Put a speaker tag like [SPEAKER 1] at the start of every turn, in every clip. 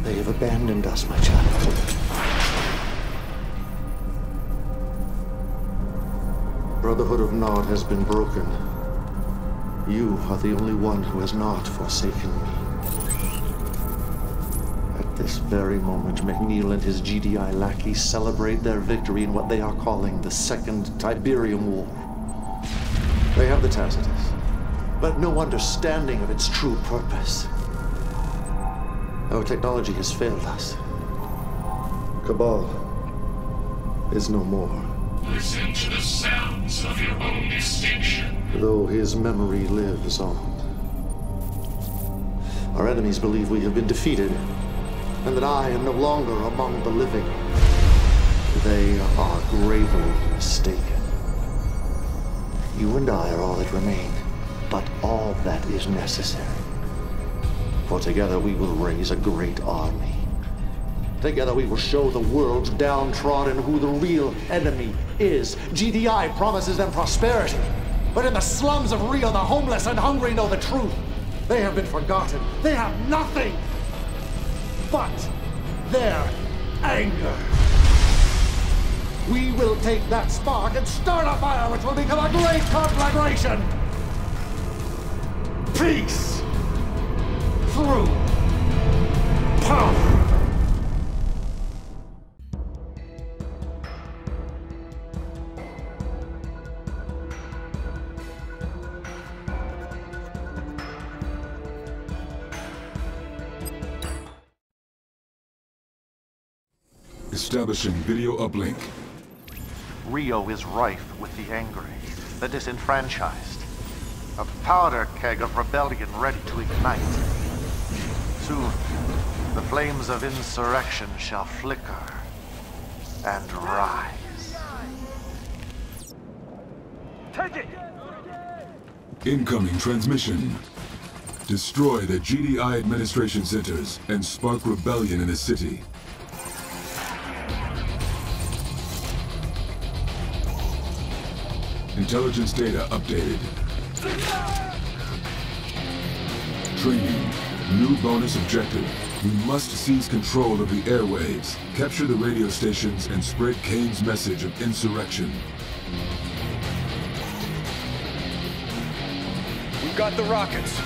[SPEAKER 1] They have abandoned us, my child. Brotherhood of Nod has been broken. You are the only one who has not forsaken me. At this very moment, McNeil and his GDI lackeys celebrate their victory in what they are calling the Second Tiberium War. They have the Tacitus, but no understanding of its true purpose. Our technology has failed us. Cabal is no more.
[SPEAKER 2] Listen to the sounds of your own extinction.
[SPEAKER 1] Though his memory lives on. Our enemies believe we have been defeated, and that I am no longer among the living. They are gravely mistaken. You and I are all that remain, but all that is necessary. For together we will raise a great army. Together we will show the world downtrodden who the real enemy is. GDI promises them prosperity, but in the slums of Rio, the homeless and hungry know the truth. They have been forgotten. They have nothing but their anger. We will take that spark and start a fire which will become a great conflagration. Peace through power.
[SPEAKER 3] Establishing video uplink.
[SPEAKER 1] Rio is rife with the angry, the disenfranchised. A powder keg of rebellion ready to ignite. Soon, the flames of insurrection shall flicker and rise.
[SPEAKER 4] Take it!
[SPEAKER 3] Incoming transmission. Destroy the GDI administration centers and spark rebellion in the city. Intelligence data updated. Training. New bonus objective. We must seize control of the airwaves, capture the radio stations, and spread Kane's message of insurrection.
[SPEAKER 4] We've got the rockets.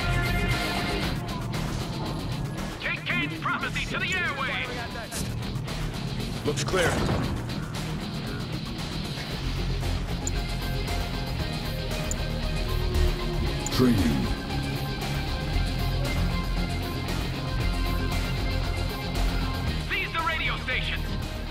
[SPEAKER 2] Take Kane's prophecy to the airwaves!
[SPEAKER 4] Looks clear.
[SPEAKER 3] Training.
[SPEAKER 2] Seize the radio station!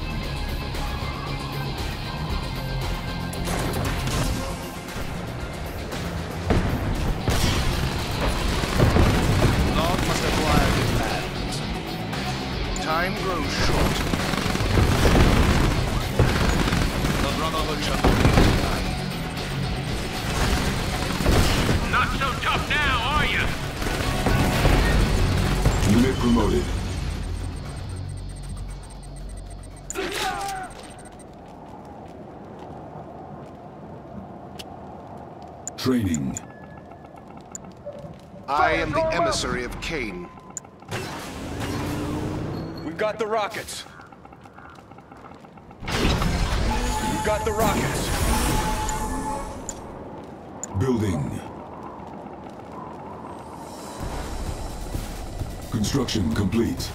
[SPEAKER 4] Log must have wired his plans. Time grows short. The Brotherhood shall not be denied.
[SPEAKER 2] Not so tough now, are you?
[SPEAKER 3] Unit promoted. Training.
[SPEAKER 5] I am the emissary of Kane.
[SPEAKER 4] We've got the rockets. We've got the rockets.
[SPEAKER 3] Building. Construction complete.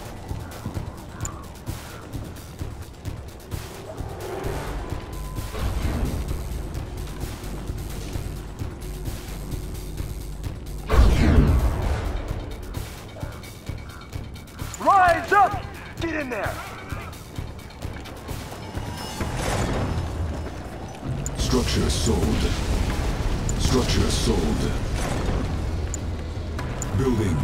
[SPEAKER 4] Rise up! Get in there!
[SPEAKER 3] Structure sold. Structure sold. Building.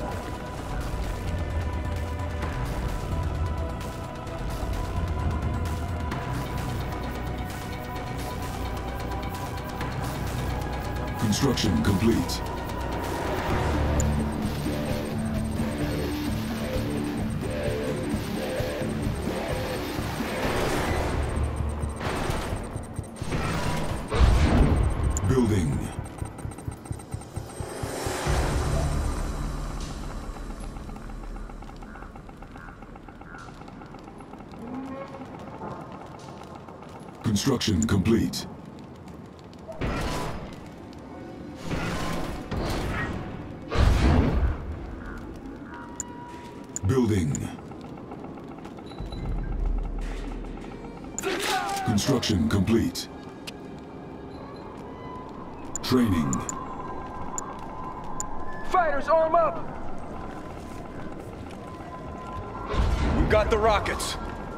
[SPEAKER 3] Construction complete. Building. Construction complete. Building. Construction complete. Training.
[SPEAKER 6] Fighters, arm up!
[SPEAKER 7] We've got the rockets.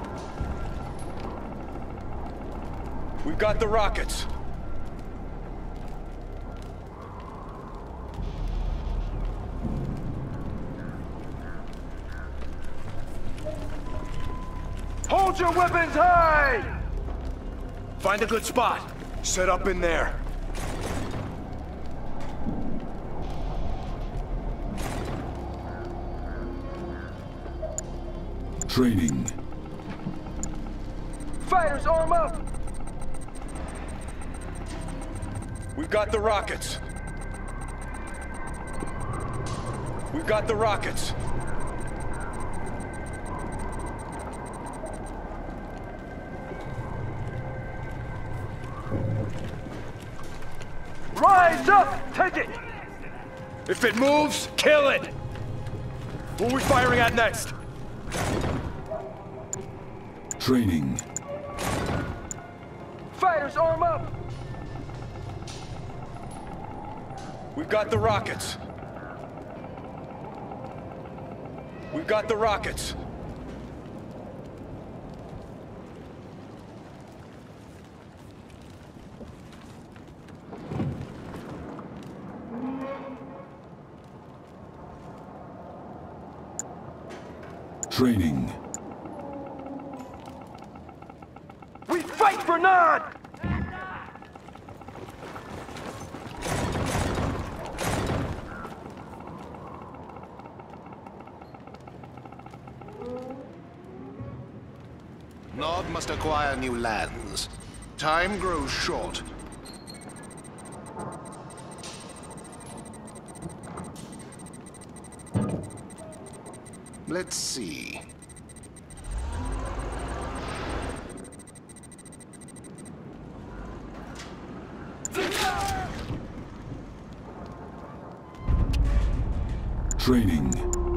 [SPEAKER 7] We've got the rockets.
[SPEAKER 6] Hold your weapons high!
[SPEAKER 7] Find a good spot. Set up in there.
[SPEAKER 3] Training.
[SPEAKER 6] Fighters, arm up!
[SPEAKER 7] We've got the rockets. We've got the rockets.
[SPEAKER 6] Rise up! Take it!
[SPEAKER 7] If it moves, kill it! Who are we firing at next?
[SPEAKER 3] Training.
[SPEAKER 6] Fighters, arm up!
[SPEAKER 7] We've got the rockets. We've got the rockets.
[SPEAKER 3] Training.
[SPEAKER 6] We fight for Nod!
[SPEAKER 5] Nod must acquire new lands. Time grows short. Let's see.
[SPEAKER 3] Training.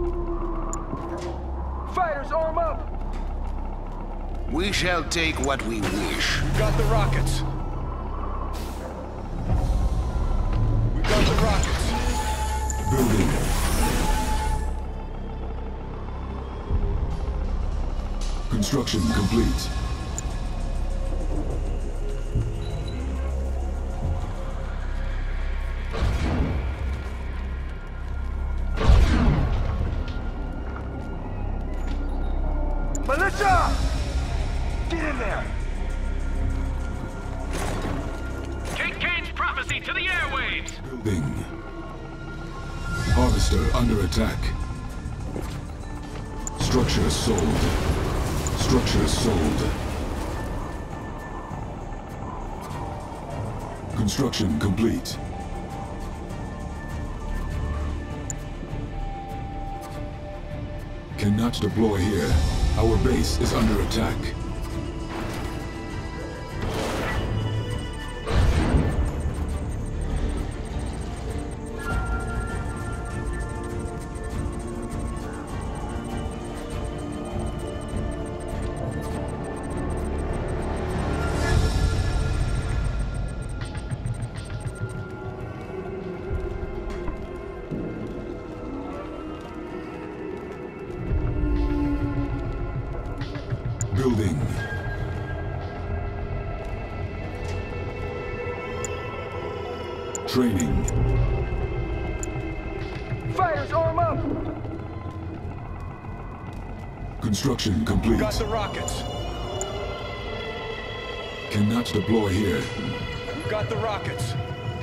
[SPEAKER 6] Fighters, arm up!
[SPEAKER 5] We shall take what we wish.
[SPEAKER 7] We've got the rockets. We've got the rockets.
[SPEAKER 3] Building. Construction complete.
[SPEAKER 6] Militia! Get in there!
[SPEAKER 2] Take Kane's prophecy to the airwaves!
[SPEAKER 3] Building. Harvester under attack. Structure sold. Structure sold. Construction complete. Cannot deploy here. Our base is under attack. Building. Training.
[SPEAKER 6] Fighters, arm up!
[SPEAKER 3] Construction complete.
[SPEAKER 7] Got the rockets.
[SPEAKER 3] Cannot deploy here.
[SPEAKER 7] We've got the rockets.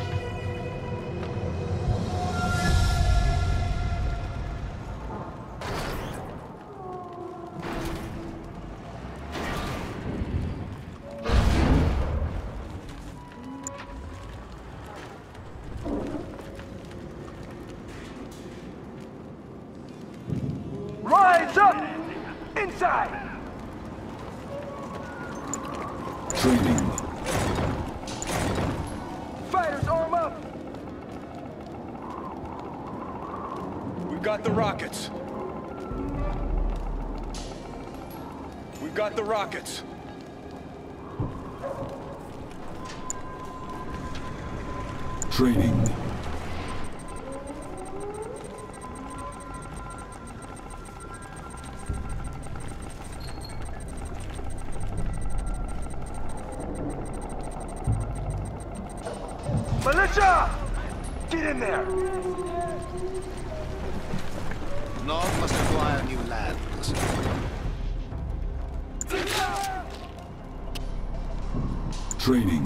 [SPEAKER 6] Rise up! Inside!
[SPEAKER 3] Training.
[SPEAKER 7] We've got the rockets. We've got the rockets.
[SPEAKER 3] Training.
[SPEAKER 6] Militia! Get in there!
[SPEAKER 5] Nod must acquire new lands.
[SPEAKER 3] Training.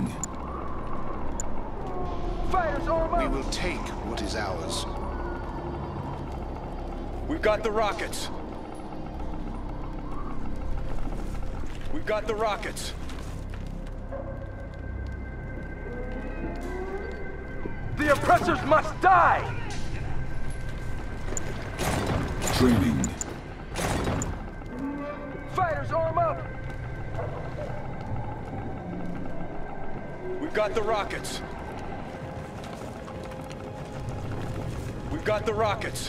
[SPEAKER 6] Fighters arm
[SPEAKER 5] We
[SPEAKER 6] up!
[SPEAKER 5] will take what is ours.
[SPEAKER 7] We've got the rockets. We've got the rockets.
[SPEAKER 6] The oppressors must die!
[SPEAKER 3] Training.
[SPEAKER 6] Fighters arm up!
[SPEAKER 7] We've got the rockets. We've got the rockets.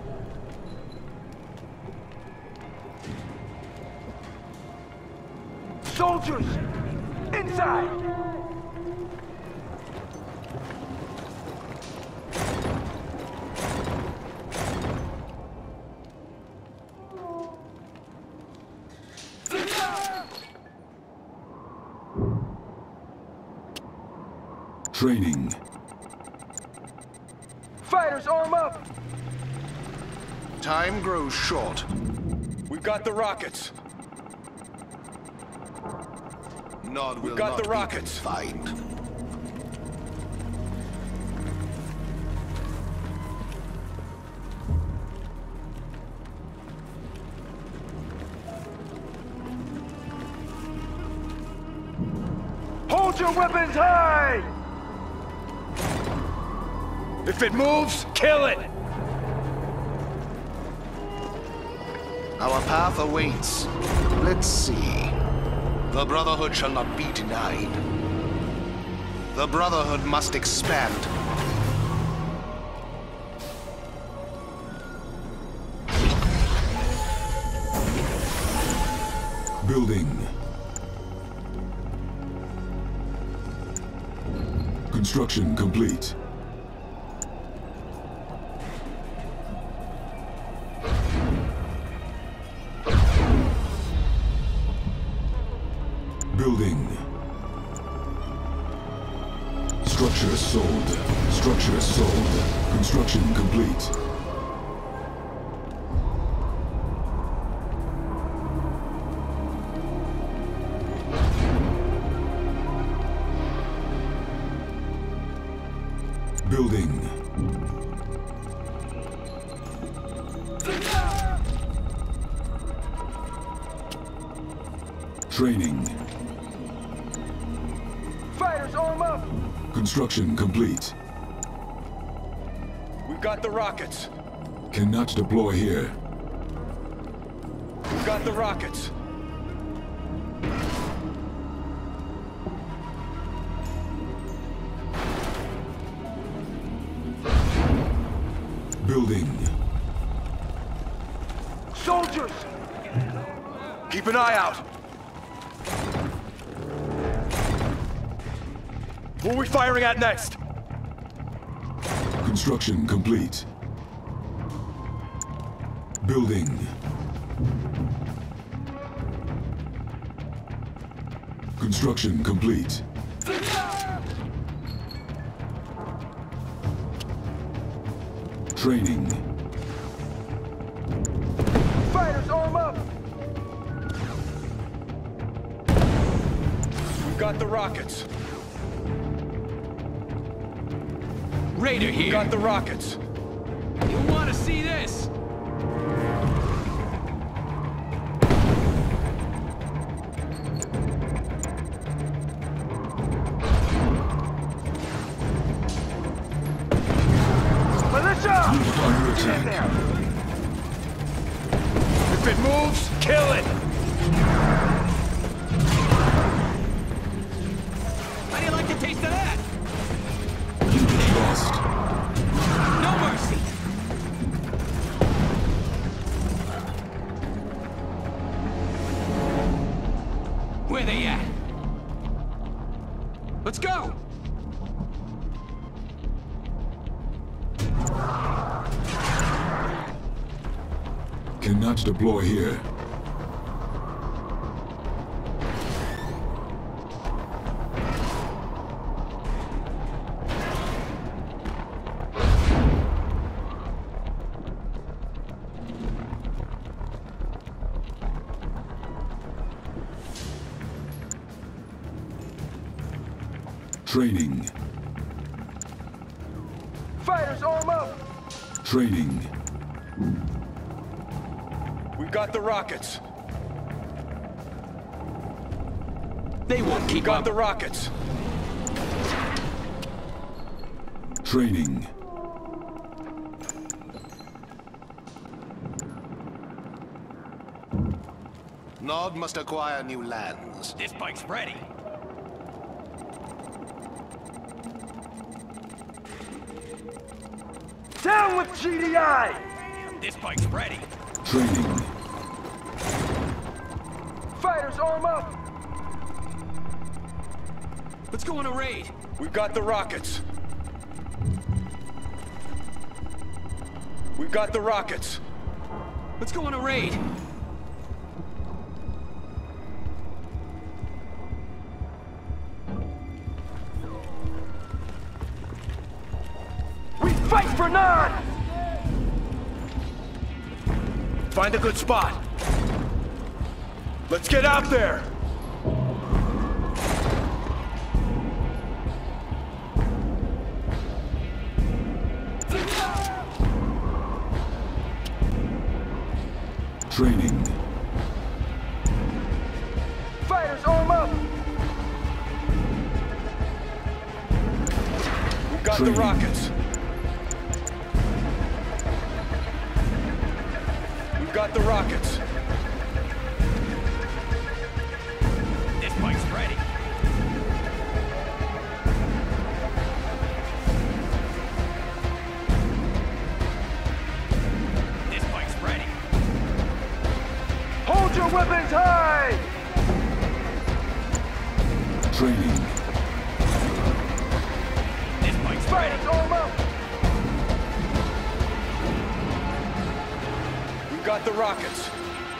[SPEAKER 6] Soldiers! Inside!
[SPEAKER 3] Training.
[SPEAKER 6] Fighters arm up!
[SPEAKER 5] Time grows short.
[SPEAKER 7] We've got the rockets.
[SPEAKER 5] Nod will
[SPEAKER 7] got
[SPEAKER 5] not
[SPEAKER 7] the rockets.
[SPEAKER 5] be confined.
[SPEAKER 6] Hold your weapons high!
[SPEAKER 7] If it moves, kill it!
[SPEAKER 5] Our path awaits. Let's see. The Brotherhood shall not be denied. The Brotherhood must expand.
[SPEAKER 3] Building. Construction complete. Building. Structure sold. Structure sold. Construction complete. Building. Training.
[SPEAKER 6] Fighters arm up!
[SPEAKER 3] Construction complete.
[SPEAKER 7] We've got the rockets.
[SPEAKER 3] Cannot deploy here.
[SPEAKER 7] We've got the rockets.
[SPEAKER 3] Building.
[SPEAKER 6] Soldiers!
[SPEAKER 7] Keep an eye out. Who are we firing at next?
[SPEAKER 3] Construction complete. Building. Construction complete. Training.
[SPEAKER 6] Fighters arm up!
[SPEAKER 7] We've got the rockets.
[SPEAKER 8] Raider
[SPEAKER 7] We've
[SPEAKER 8] here.
[SPEAKER 7] got the rockets.
[SPEAKER 8] You want to see this?
[SPEAKER 6] Militia!
[SPEAKER 3] Unit under
[SPEAKER 6] Get in
[SPEAKER 3] attack.
[SPEAKER 6] there!
[SPEAKER 7] If it moves, kill it!
[SPEAKER 8] How do you like the taste of that?
[SPEAKER 3] Unit lost.
[SPEAKER 8] No mercy. Let's go!
[SPEAKER 3] Cannot deploy here. Training.
[SPEAKER 6] Fighters, arm up!
[SPEAKER 3] Training.
[SPEAKER 7] We've got the rockets.
[SPEAKER 8] They won't keep
[SPEAKER 7] Got
[SPEAKER 8] up.
[SPEAKER 7] the rockets.
[SPEAKER 3] Training.
[SPEAKER 5] Nod must acquire new lands.
[SPEAKER 8] This bike's ready.
[SPEAKER 6] Down with GDI!
[SPEAKER 8] This bike's ready.
[SPEAKER 3] Training.
[SPEAKER 6] Fighters, arm up!
[SPEAKER 8] Let's go on a raid.
[SPEAKER 7] We've got the rockets. We've got the rockets.
[SPEAKER 8] Let's go on a raid.
[SPEAKER 6] We fight for Nod!
[SPEAKER 7] Find a good spot. Let's get out there.
[SPEAKER 3] Training.
[SPEAKER 6] Fighters, arm up!
[SPEAKER 7] We've got the
[SPEAKER 3] Training.
[SPEAKER 7] rockets. We've got the rockets.
[SPEAKER 8] This bike's ready. This bike's ready.
[SPEAKER 6] Hold your weapons high!
[SPEAKER 3] Training.
[SPEAKER 8] This bike's ready.
[SPEAKER 6] Fighters, arm up!
[SPEAKER 7] We've got the rockets.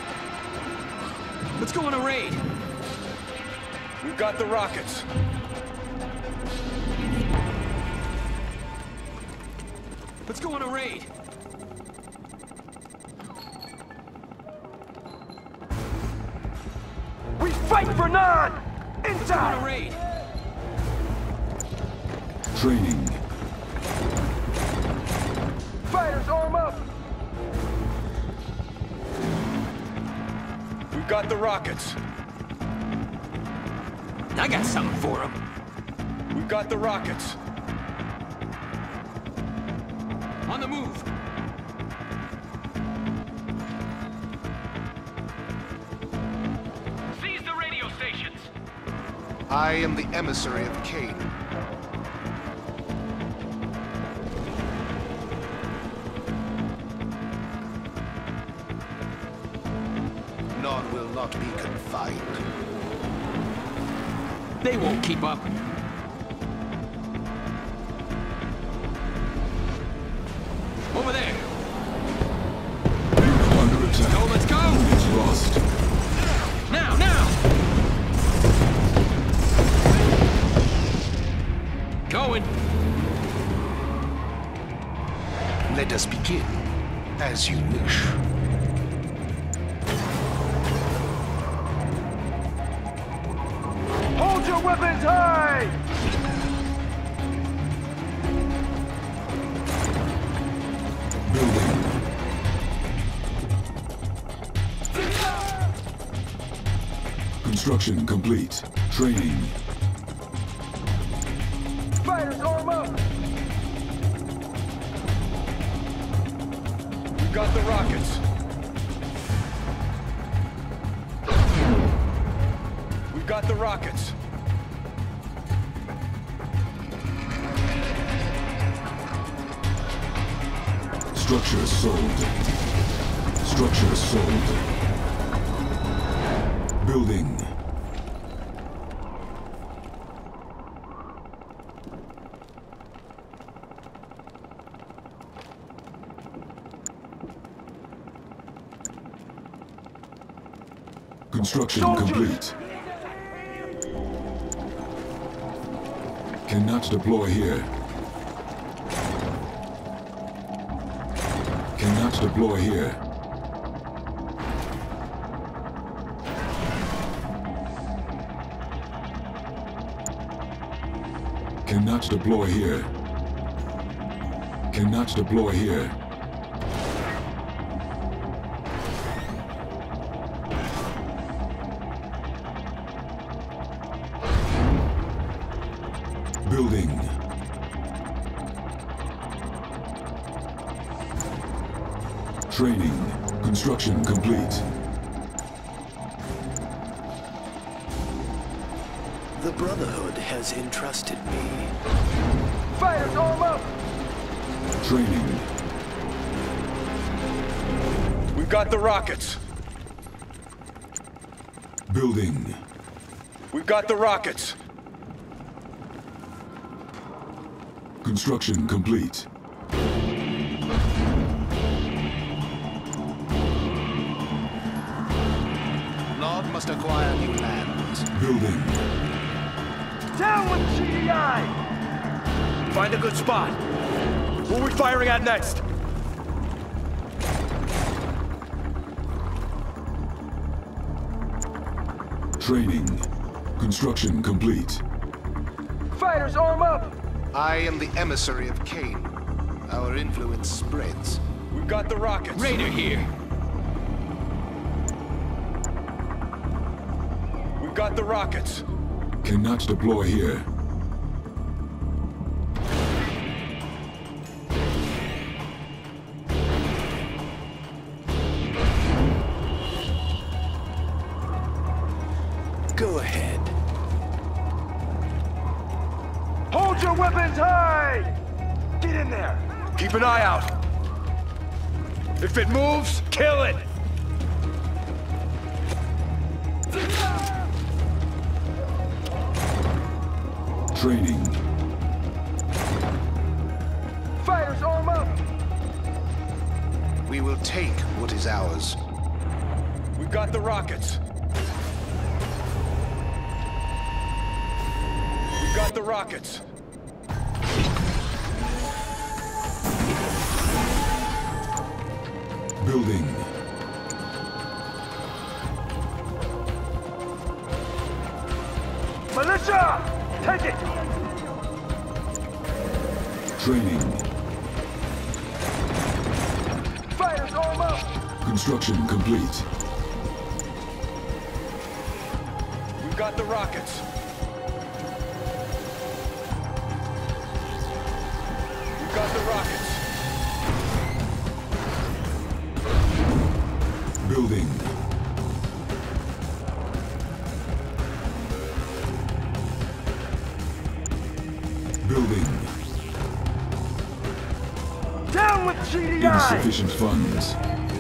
[SPEAKER 8] Let's go on a raid.
[SPEAKER 7] We've got the rockets.
[SPEAKER 8] Let's go on a raid.
[SPEAKER 6] We fight for Nod!
[SPEAKER 8] Let's go on a
[SPEAKER 6] Inside!
[SPEAKER 8] raid.
[SPEAKER 3] Training.
[SPEAKER 6] Fighters, arm up!
[SPEAKER 7] We've got the rockets.
[SPEAKER 8] I got something for him.
[SPEAKER 7] We've got the rockets.
[SPEAKER 8] On the move. Seize the radio stations.
[SPEAKER 5] I am the emissary of Cain. Nod will not be confined.
[SPEAKER 8] They won't keep up. Over there.
[SPEAKER 3] Under attack.
[SPEAKER 8] Go, let's go.
[SPEAKER 3] It's lost.
[SPEAKER 8] Now, now. Going.
[SPEAKER 5] Let us begin, as you wish.
[SPEAKER 6] Hold your weapons high!
[SPEAKER 3] Building. Construction complete. Training.
[SPEAKER 6] Fighters, arm up!
[SPEAKER 7] We've got the rockets. We've got the rockets.
[SPEAKER 3] Structure sold. Structure sold. Construction
[SPEAKER 6] Soldiers!
[SPEAKER 3] complete. Cannot deploy here. Cannot deploy here. Cannot deploy here. Cannot deploy here. Building. Training. Construction complete.
[SPEAKER 9] The Brotherhood has entrusted me.
[SPEAKER 6] Fighters, arm up!
[SPEAKER 3] Training.
[SPEAKER 7] We've got the rockets.
[SPEAKER 3] Building.
[SPEAKER 7] We've got the rockets.
[SPEAKER 3] Construction complete.
[SPEAKER 5] Nod must acquire new lands.
[SPEAKER 3] Building.
[SPEAKER 6] Down with GDI!
[SPEAKER 7] Find a good spot. Who are we firing at next?
[SPEAKER 3] Training. Construction complete.
[SPEAKER 6] Fighters, arm up!
[SPEAKER 5] I am the emissary of Cain. Our influence spreads.
[SPEAKER 7] We've got the rockets.
[SPEAKER 8] Raider here.
[SPEAKER 7] We've got the rockets.
[SPEAKER 3] Cannot deploy here.
[SPEAKER 9] Go ahead.
[SPEAKER 6] Hold your weapons high! Get in there!
[SPEAKER 7] Keep an eye out. If it moves, kill it.
[SPEAKER 3] Training.
[SPEAKER 6] Fighters, arm up!
[SPEAKER 5] We will take what is ours.
[SPEAKER 7] We've got the rockets. We've got the rockets.
[SPEAKER 3] Building.
[SPEAKER 6] Militia! Take it!
[SPEAKER 3] Training.
[SPEAKER 6] Fighters, arm up!
[SPEAKER 3] Construction complete.
[SPEAKER 7] We've got the rockets. We've got the rockets.
[SPEAKER 3] Building. Building.
[SPEAKER 6] Down with GDI!
[SPEAKER 3] Insufficient funds.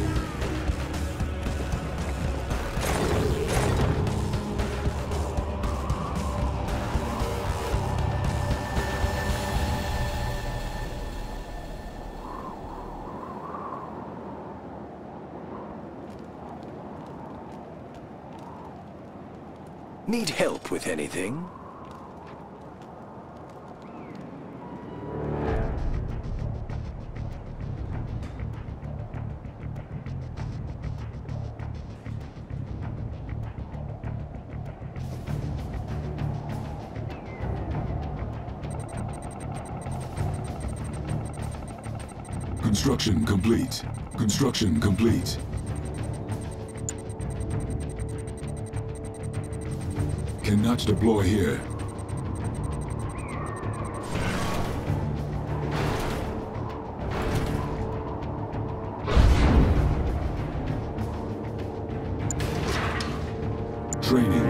[SPEAKER 9] Need help with anything?
[SPEAKER 3] Construction complete. Construction complete. Cannot deploy here. Training.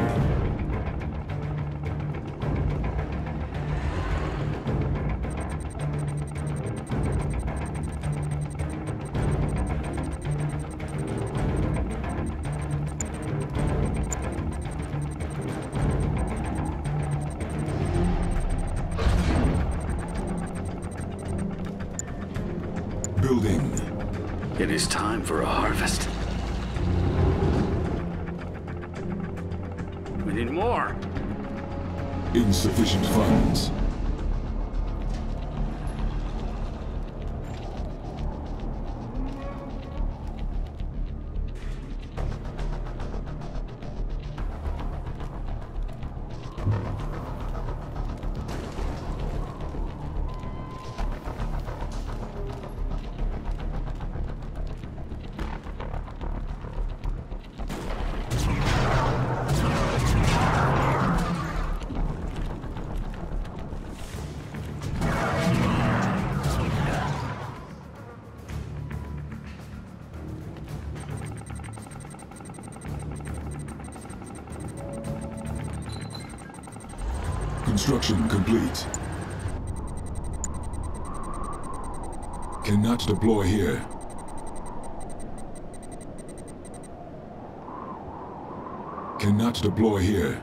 [SPEAKER 3] Building.
[SPEAKER 10] It is time for a harvest.
[SPEAKER 8] more.
[SPEAKER 3] Insufficient funds. Construction complete. Cannot deploy here. Cannot deploy here.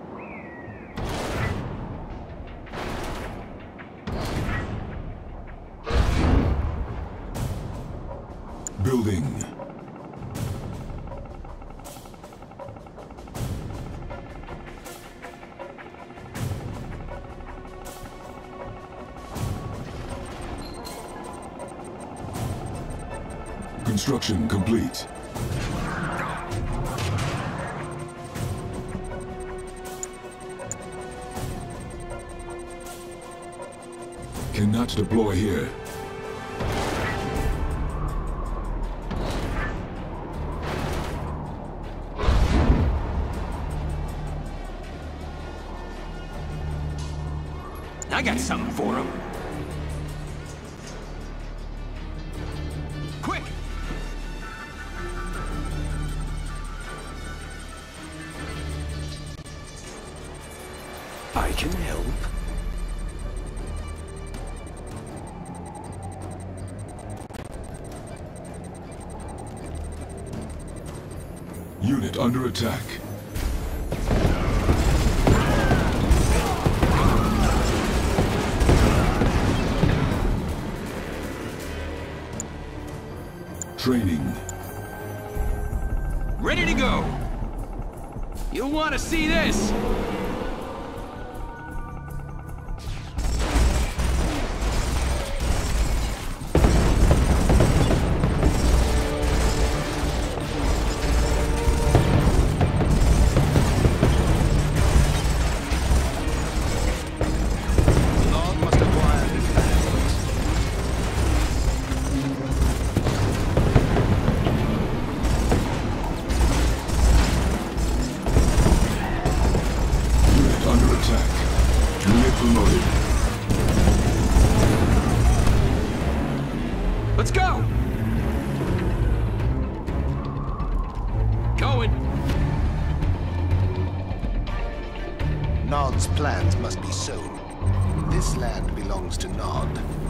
[SPEAKER 3] Building. Construction complete. Cannot deploy here.
[SPEAKER 8] I got something for him. Quick!
[SPEAKER 9] I can help.
[SPEAKER 3] Unit under attack. Training.
[SPEAKER 8] Ready to go! You'll want to see this!
[SPEAKER 5] Nod must acquire new lands.
[SPEAKER 3] Unit under attack. Unit promoted.
[SPEAKER 8] Let's go! Going!
[SPEAKER 5] Nod's plans must be sown. This land belongs to Nod.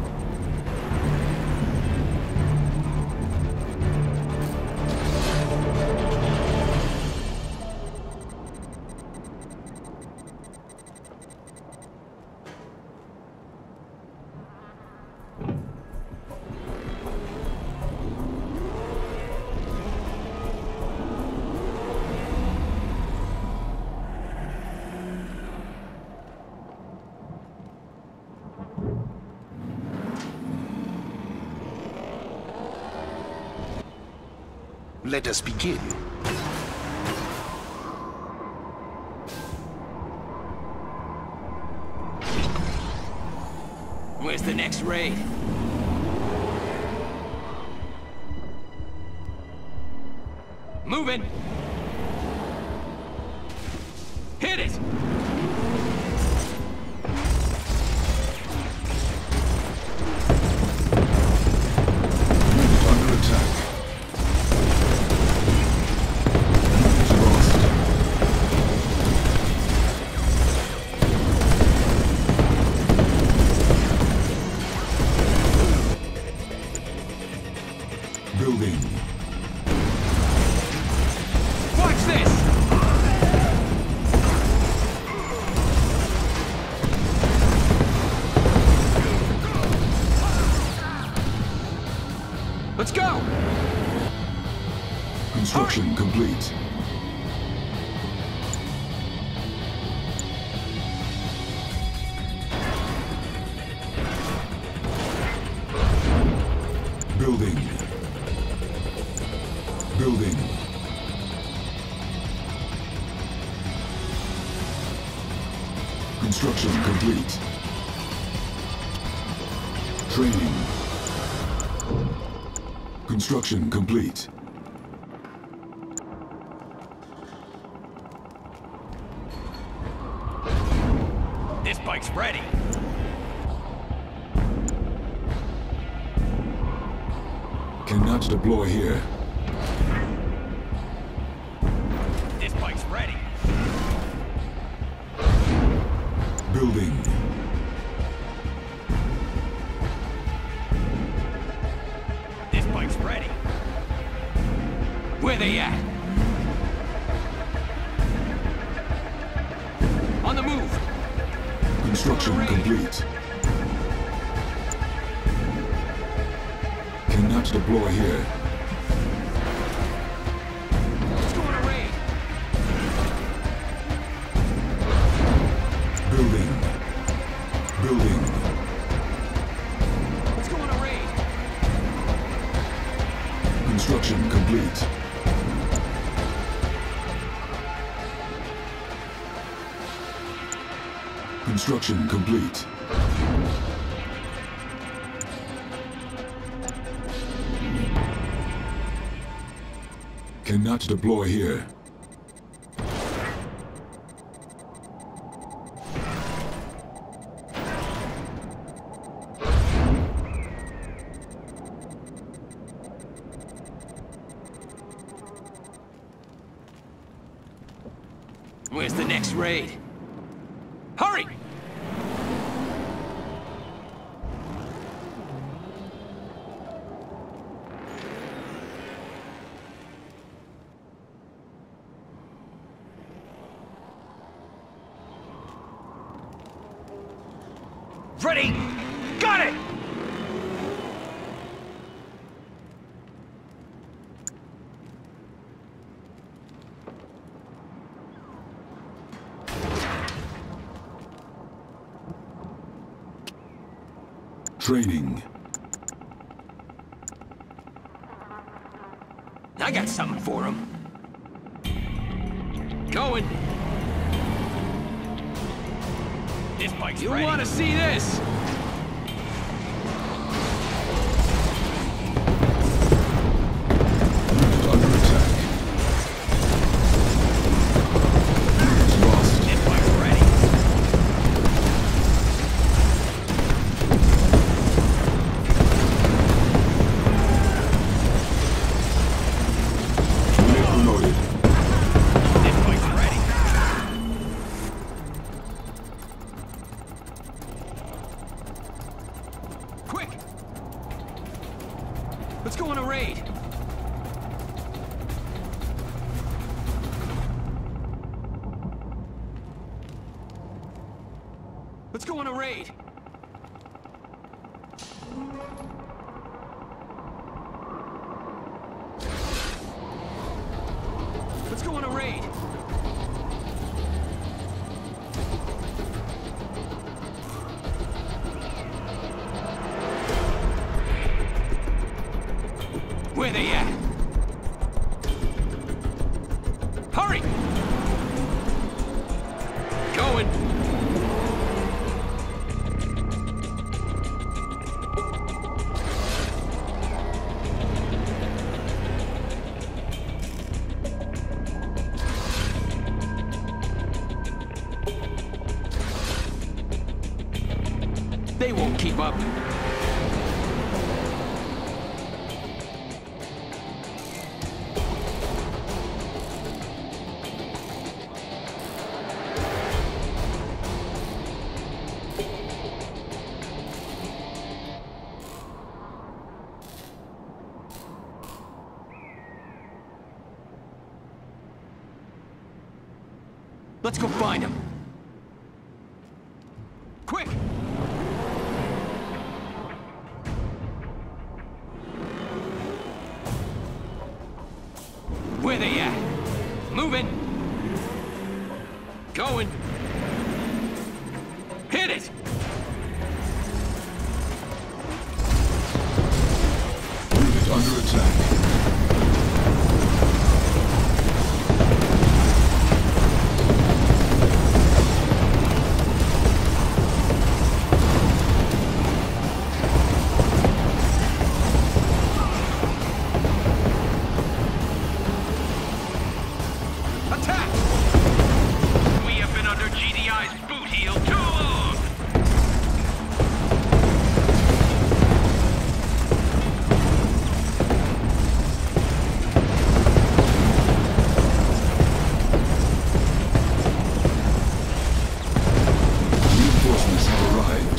[SPEAKER 5] Let us begin.
[SPEAKER 8] Where's the next raid? Moving! Hit it!
[SPEAKER 3] Unit under attack. Unit lost. Building.
[SPEAKER 8] Watch this! Let's go!
[SPEAKER 3] Construction complete. Construction complete. Training. Construction complete.
[SPEAKER 8] This bike's ready.
[SPEAKER 3] Cannot deploy here.
[SPEAKER 8] This bike's ready.
[SPEAKER 3] Building.
[SPEAKER 8] This bike's ready. Where they at? On the move.
[SPEAKER 3] Construction complete. Cannot deploy here.
[SPEAKER 8] Let's go on a raid.
[SPEAKER 3] Building. Building.
[SPEAKER 8] Let's go on a raid.
[SPEAKER 3] Construction complete. Construction complete. Cannot deploy here.
[SPEAKER 8] Where's the next raid? Hurry! Ready! Got it!
[SPEAKER 3] Training.
[SPEAKER 8] I got something for him. Going. This bike's ready. You want to see this?
[SPEAKER 3] Unit under attack. Unit lost.
[SPEAKER 8] This bike's ready.
[SPEAKER 3] Unit promoted.
[SPEAKER 8] This bike's ready. Quick! Let's go on a raid. Let's go on a raid. Let's go on a raid. Where they at? Hurry! Going. They won't keep up. Let's go find him. Quick! Where they at? Moving. Going. Hit it!
[SPEAKER 3] Unit under attack.
[SPEAKER 8] Attack! We have been under GDI's boot heel too long!
[SPEAKER 3] Reinforcements have arrived.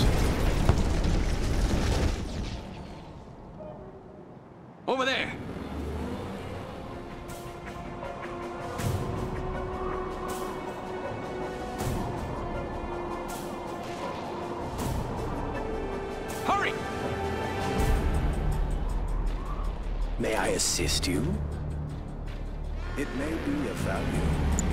[SPEAKER 8] Over there! Hurry!
[SPEAKER 9] May I assist you?
[SPEAKER 5] It may be of value.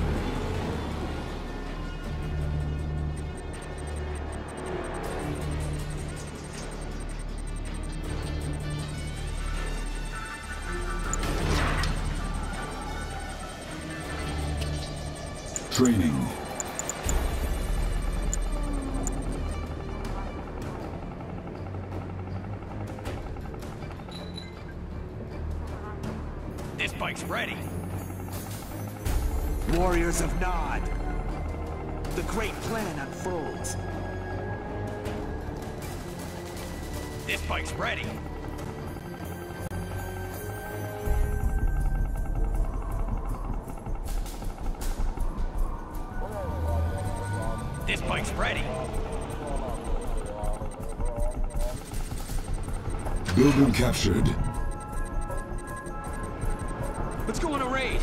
[SPEAKER 3] Training.
[SPEAKER 8] This bike's ready.
[SPEAKER 10] Warriors of Nod. The great plan unfolds.
[SPEAKER 8] This bike's ready. This bike's ready.
[SPEAKER 3] Building captured.
[SPEAKER 8] Let's go on a raid.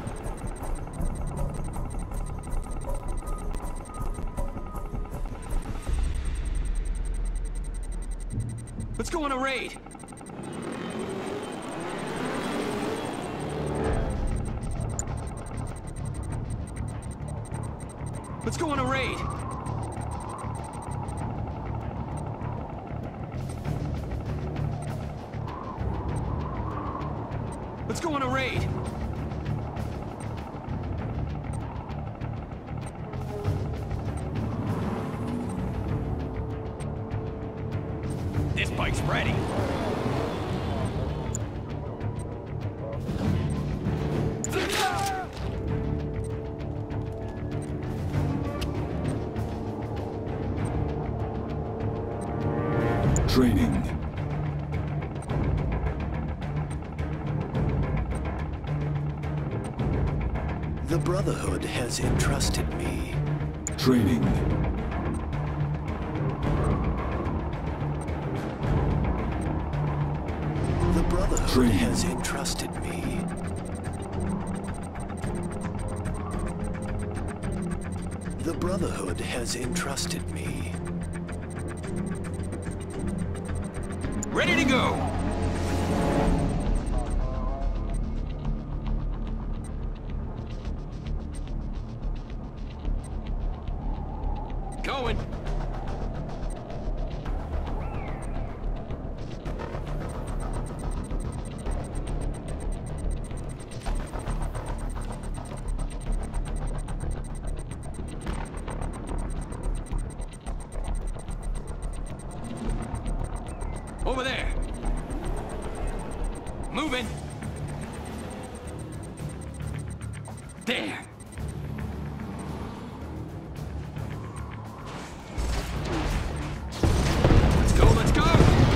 [SPEAKER 8] Let's go on a raid. Let's go on a raid. Let's go on a raid. This bike's ready.
[SPEAKER 3] Training.
[SPEAKER 9] The Brotherhood has entrusted me.
[SPEAKER 3] Training.
[SPEAKER 9] The Brotherhood
[SPEAKER 3] Training.
[SPEAKER 9] has entrusted me. The Brotherhood has entrusted me.
[SPEAKER 8] Ready to go. Going. Over there. Moving. There. Let's go, let's go!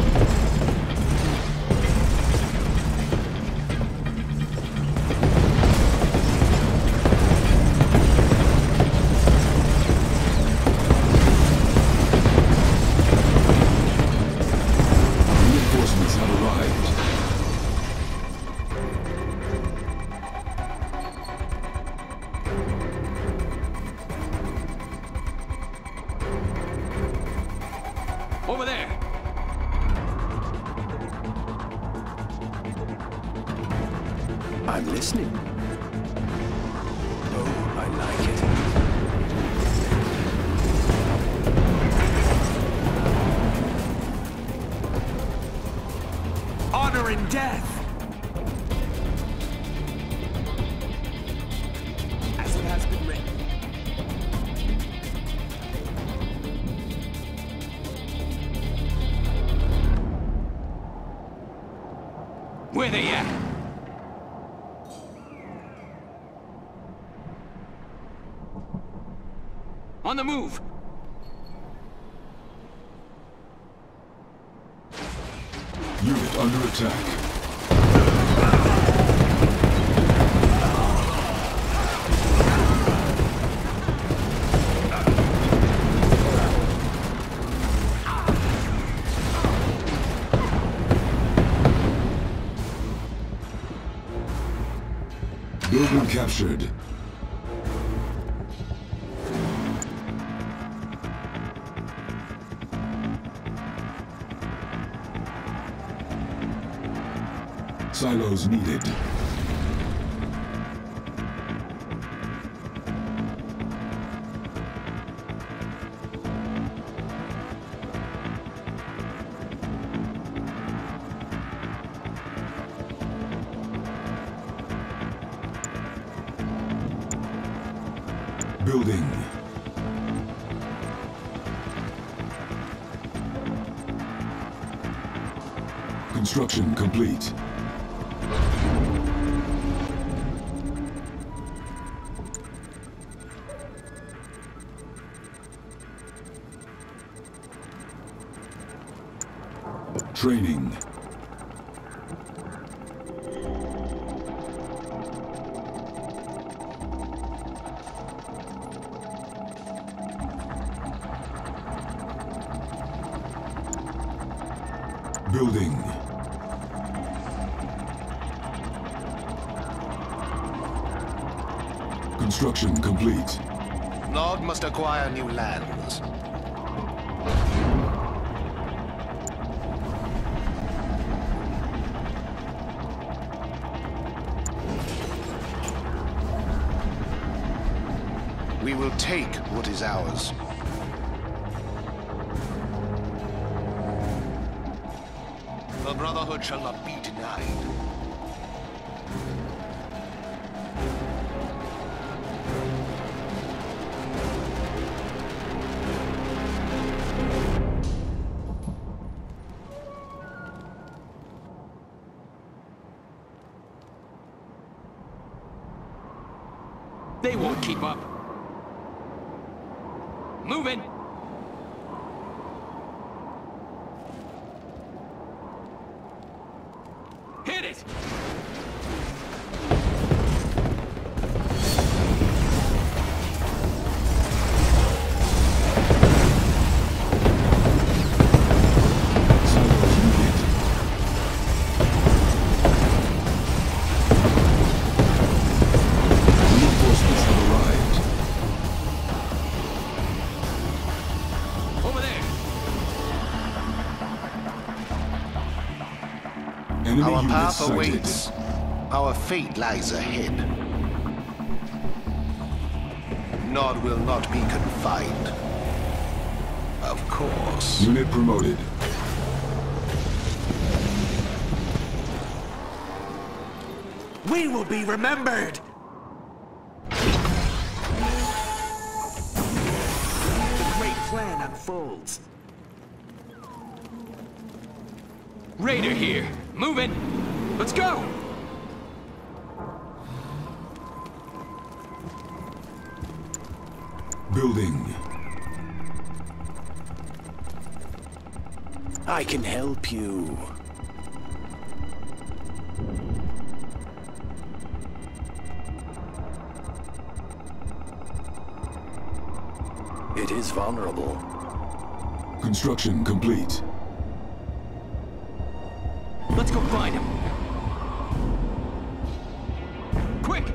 [SPEAKER 3] Reinforcements have arrived.
[SPEAKER 8] Over there.
[SPEAKER 9] I'm listening. Oh, I like it.
[SPEAKER 10] Honor and death. As it has been written.
[SPEAKER 8] Where they at? On the move!
[SPEAKER 3] Unit under attack. Building captured. Silos needed. Building. Construction complete. Training. Building. Construction complete.
[SPEAKER 5] Nod must acquire new lands. We will take what is ours. The Brotherhood shall not be denied.
[SPEAKER 8] They won't keep up. Moving! Hit it!
[SPEAKER 5] Our path awaits. Our fate lies ahead. Nod will not be confined. Of course.
[SPEAKER 3] Unit promoted.
[SPEAKER 10] We will be remembered! The great plan unfolds.
[SPEAKER 8] Raider here. Moving. Let's go.
[SPEAKER 3] Building.
[SPEAKER 9] I can help you. It is vulnerable.
[SPEAKER 3] Construction complete.
[SPEAKER 8] Let's go find him. Quick!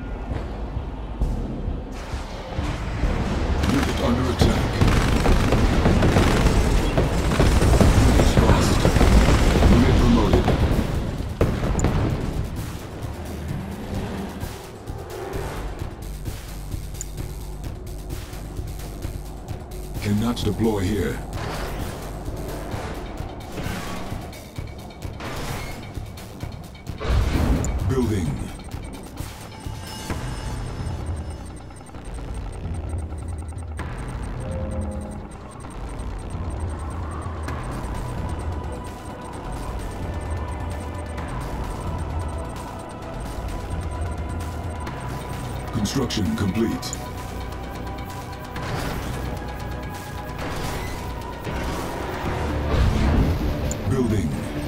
[SPEAKER 3] Unit under attack. Unit lost. Unit promoted. Cannot deploy here. Building. Construction complete. Building.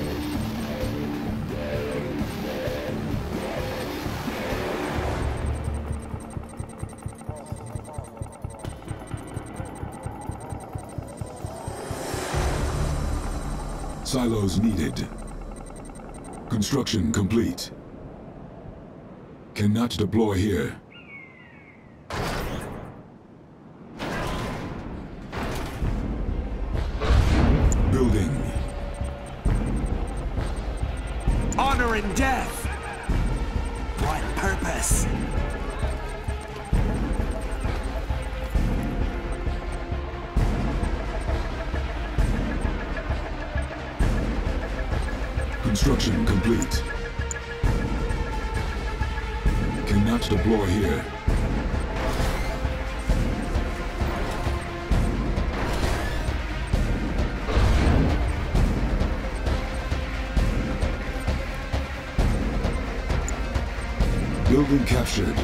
[SPEAKER 3] Silos needed. Construction complete. Cannot deploy here. Building.
[SPEAKER 10] Honor and death. What purpose?
[SPEAKER 3] Construction complete. Cannot deploy here. Building captured.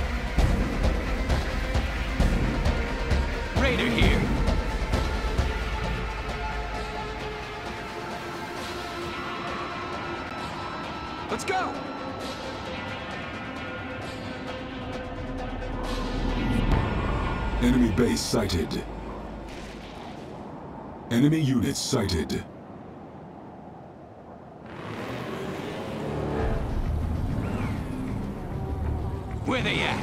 [SPEAKER 8] Raider here. Let's go!
[SPEAKER 3] Enemy base sighted. Enemy units sighted.
[SPEAKER 8] Where they at?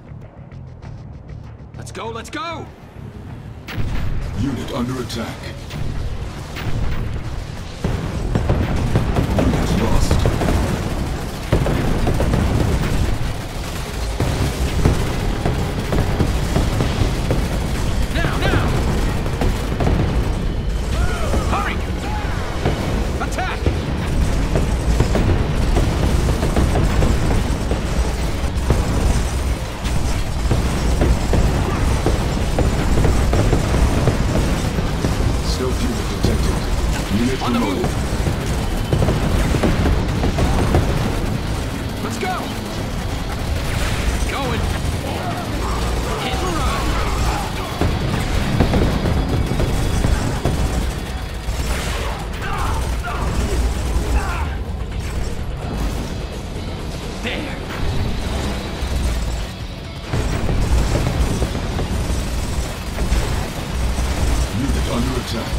[SPEAKER 8] Let's go, let's go!
[SPEAKER 3] Unit under attack. Unit lost.
[SPEAKER 8] Now, now! Hurry! Attack!
[SPEAKER 3] Stealth unit detected. Unit
[SPEAKER 8] On the
[SPEAKER 3] promoted.
[SPEAKER 8] move! Let's go! Going! Hit and run! There!
[SPEAKER 3] Unit under attack.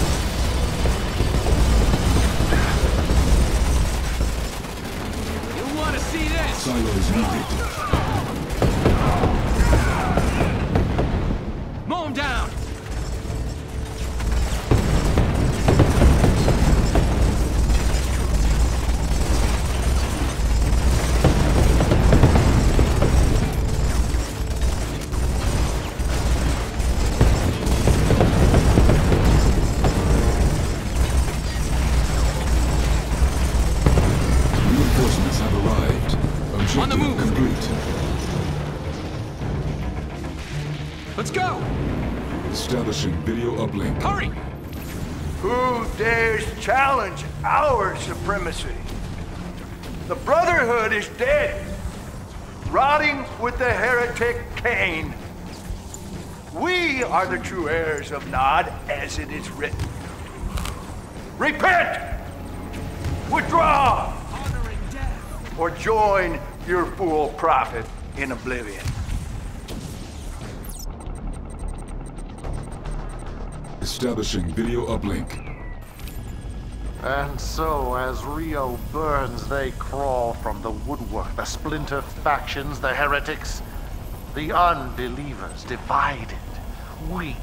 [SPEAKER 8] You want to see this?
[SPEAKER 3] Silos needed.
[SPEAKER 8] Mow him down!
[SPEAKER 3] Reinforcements have arrived. Objective
[SPEAKER 8] On the move.
[SPEAKER 3] complete.
[SPEAKER 8] Let's go!
[SPEAKER 3] Establishing video uplink.
[SPEAKER 8] Hurry!
[SPEAKER 6] Who dares challenge our supremacy? The Brotherhood is dead, rotting with the heretic Cain. We are the true heirs of Nod, as it is written. Repent! Withdraw!
[SPEAKER 10] Honor and death.
[SPEAKER 6] Or join your fool prophet in oblivion.
[SPEAKER 3] Establishing video uplink.
[SPEAKER 5] And so, as Rio burns, they crawl from the woodwork. The splinter factions, the heretics, the unbelievers, divided, weak.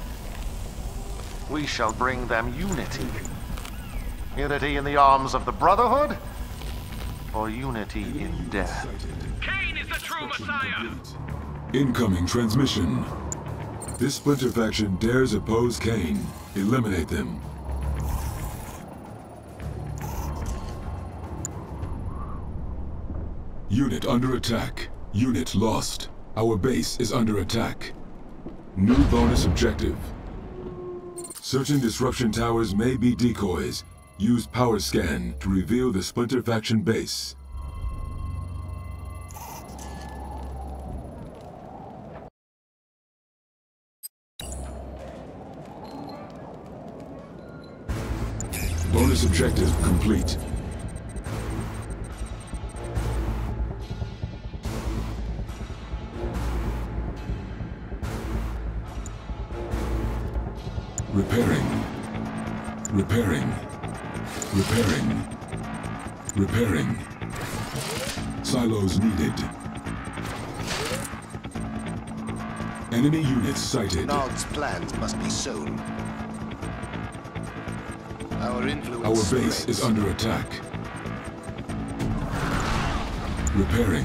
[SPEAKER 5] We shall bring them unity. Unity in the arms of the Brotherhood, or unity in death?
[SPEAKER 8] Cain is the true Messiah!
[SPEAKER 3] Incoming transmission. This splinter faction dares oppose Cain. Eliminate them. Unit under attack. Unit lost. Our base is under attack. New bonus objective. Certain disruption towers may be decoys. Use power scan to reveal the splinter faction base. Bonus objective complete. Repairing. Repairing. Repairing. Repairing. Silos needed. Enemy units sighted.
[SPEAKER 4] Nog's plans must be sown. Our influence
[SPEAKER 3] Our base
[SPEAKER 4] spreads.
[SPEAKER 3] is under attack. Repairing.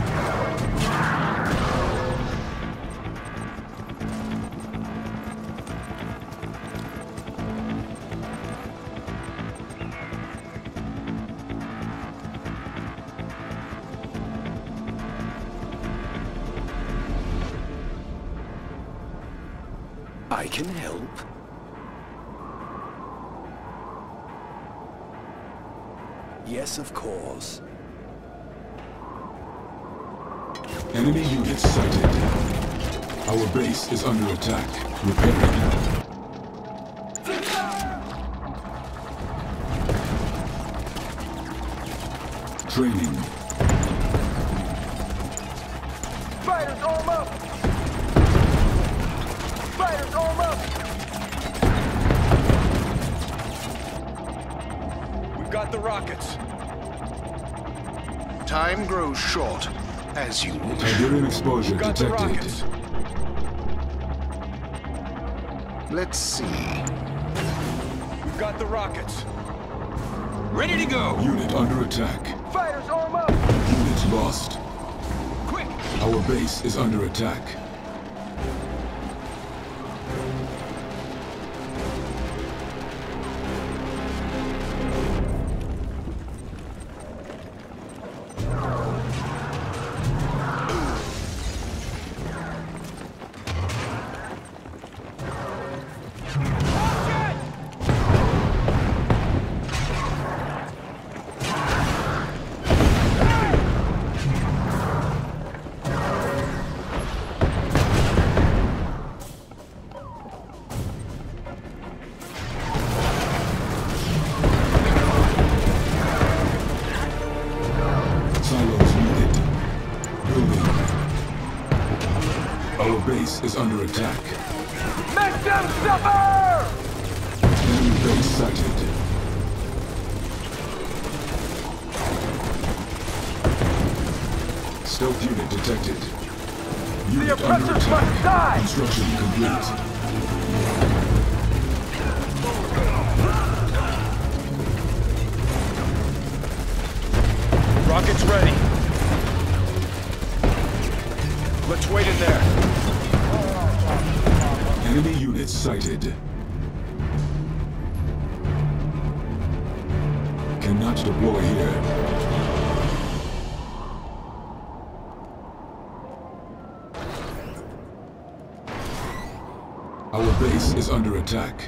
[SPEAKER 9] I can help. Yes, of course.
[SPEAKER 3] Enemy units sighted. Our base is under attack. Repairing. Training.
[SPEAKER 6] Fighters arm up! Fighters arm up!
[SPEAKER 7] We've got the rockets.
[SPEAKER 4] Time grows short, as you wish.
[SPEAKER 3] Tiberium exposure
[SPEAKER 7] We've got the
[SPEAKER 3] detected.
[SPEAKER 7] rockets.
[SPEAKER 4] Let's see.
[SPEAKER 7] We've got the rockets. Ready to go!
[SPEAKER 3] Unit under attack.
[SPEAKER 6] Fighters arm up!
[SPEAKER 3] Units lost.
[SPEAKER 7] Quick!
[SPEAKER 3] Our base is under attack. Silos needed. Building. Our base is under attack.
[SPEAKER 6] Make them suffer!
[SPEAKER 3] Enemy base sighted. Stealth unit detected. Unit
[SPEAKER 6] The
[SPEAKER 3] under
[SPEAKER 6] oppressors must
[SPEAKER 3] attack.
[SPEAKER 6] die!
[SPEAKER 3] Construction complete.
[SPEAKER 7] Rockets ready. Let's wait in there.
[SPEAKER 3] Enemy units sighted. Cannot deploy here. Our base is under attack.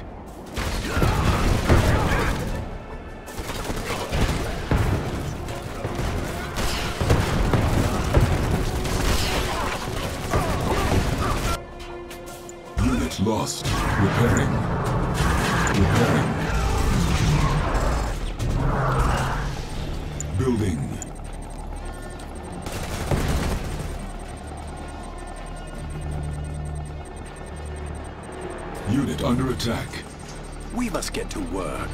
[SPEAKER 3] Unit lost. Repairing. Repairing. Building. Unit under attack.
[SPEAKER 9] We must get to work.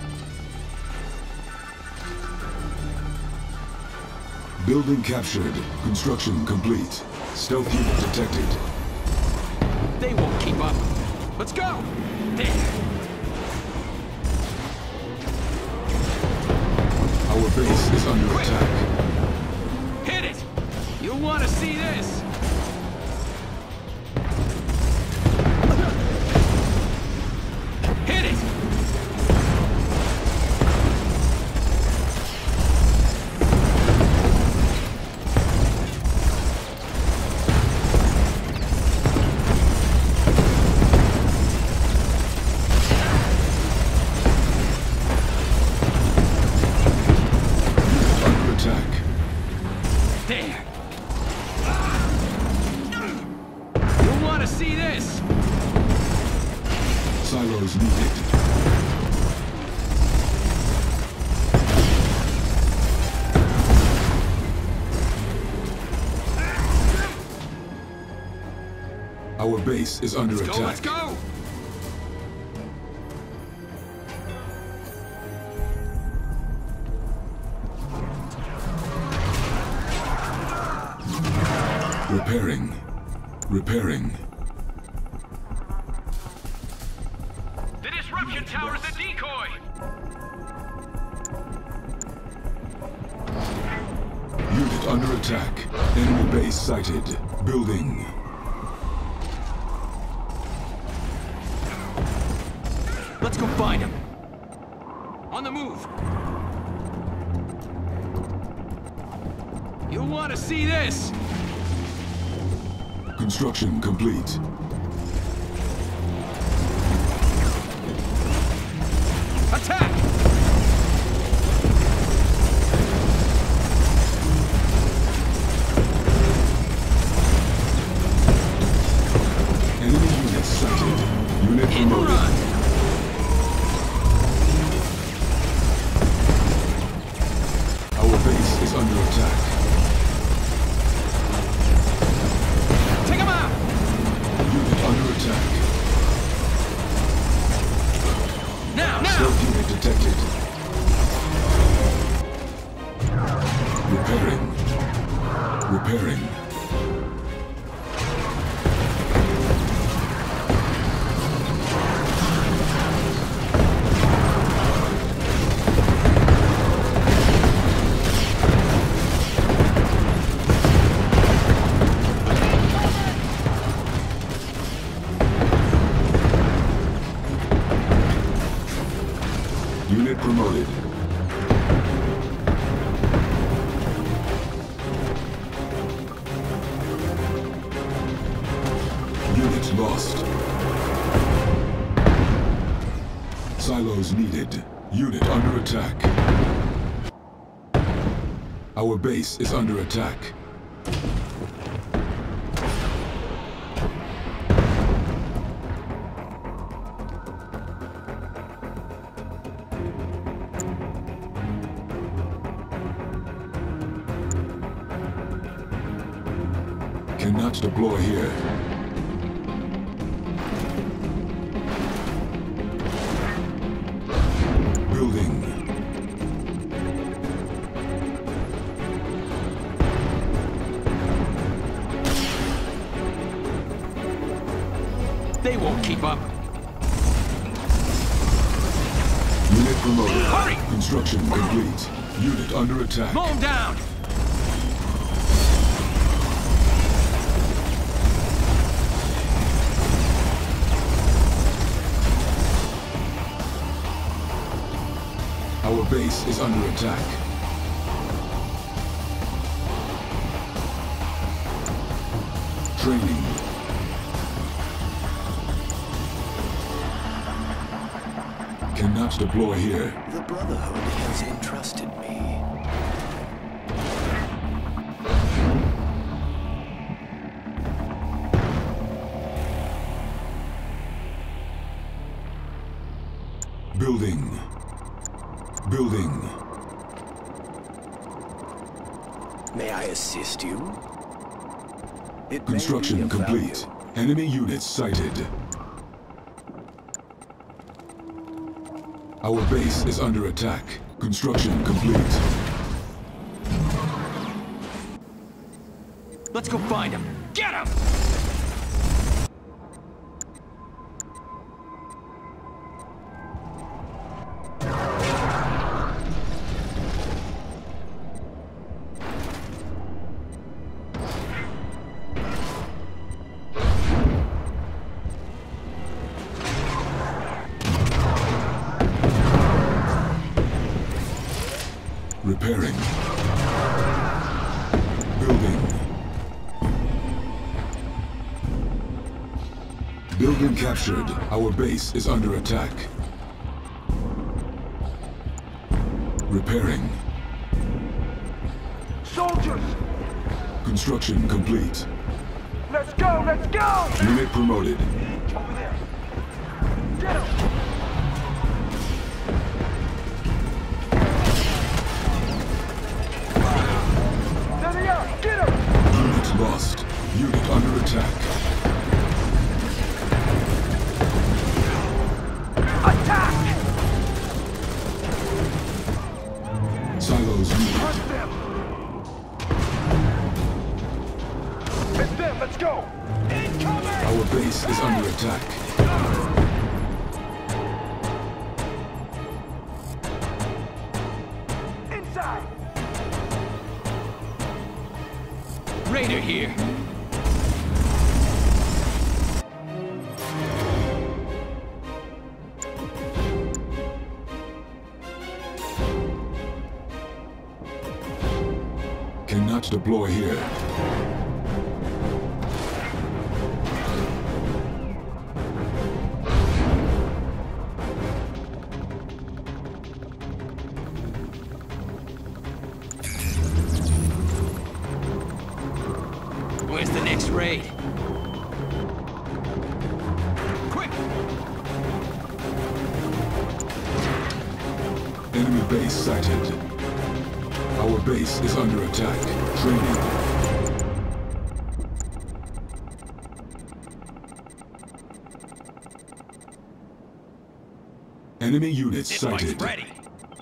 [SPEAKER 3] Building captured. Construction complete. Stealth unit detected.
[SPEAKER 8] They won't keep up. Let's go! There!
[SPEAKER 3] Our base is under
[SPEAKER 8] Quick.
[SPEAKER 3] attack.
[SPEAKER 8] Hit it! You'll want to see this! Hit it!
[SPEAKER 3] Under attack.
[SPEAKER 8] There! You'll want to see this!
[SPEAKER 3] Silos needed. Our base is under attack.
[SPEAKER 7] Let's go!
[SPEAKER 3] Repairing. Repairing.
[SPEAKER 8] The disruption tower's a decoy!
[SPEAKER 3] Unit under attack. Enemy base sighted. Building.
[SPEAKER 7] Let's go find him. On the move. You want to see this?
[SPEAKER 3] Construction complete.
[SPEAKER 7] Attack!
[SPEAKER 3] Enemy unit sighted. Unit promoted. Our base is under attack.
[SPEAKER 7] Take him out!
[SPEAKER 3] Unit under attack.
[SPEAKER 7] Now!
[SPEAKER 3] Stealth unit detected. Repairing. Repairing. Unit promoted. Unit lost. Silos needed. Unit under attack. Our base is under attack. Cannot deploy here. Building.
[SPEAKER 7] They won't keep up.
[SPEAKER 3] Unit promoted.
[SPEAKER 7] Hurry!
[SPEAKER 3] Construction complete. Unit under attack.
[SPEAKER 7] Mow him down!
[SPEAKER 3] Our base is under attack. Training. Cannot deploy here.
[SPEAKER 9] The Brotherhood has entrusted me.
[SPEAKER 3] Building. Building.
[SPEAKER 9] May I assist you? It
[SPEAKER 3] Construction
[SPEAKER 9] may be of
[SPEAKER 3] complete.
[SPEAKER 9] value.
[SPEAKER 3] Enemy units sighted. Our base is under attack. Construction complete.
[SPEAKER 7] Let's go find him. Get him!
[SPEAKER 3] Repairing. Building. Building captured. Our base is under attack. Repairing.
[SPEAKER 6] Soldiers!
[SPEAKER 3] Construction complete.
[SPEAKER 6] Let's go! Let's go!
[SPEAKER 3] Unit promoted.
[SPEAKER 6] Over there. Get him! There they are! Get him!
[SPEAKER 3] Unit lost. Unit under attack. Our base is under attack.
[SPEAKER 6] Inside!
[SPEAKER 8] Raider here.
[SPEAKER 3] Cannot deploy here.
[SPEAKER 8] Where's the next raid? Quick!
[SPEAKER 3] Enemy base sighted. Our base is under attack. Training. Enemy units
[SPEAKER 8] This
[SPEAKER 3] sighted.
[SPEAKER 8] bike's ready.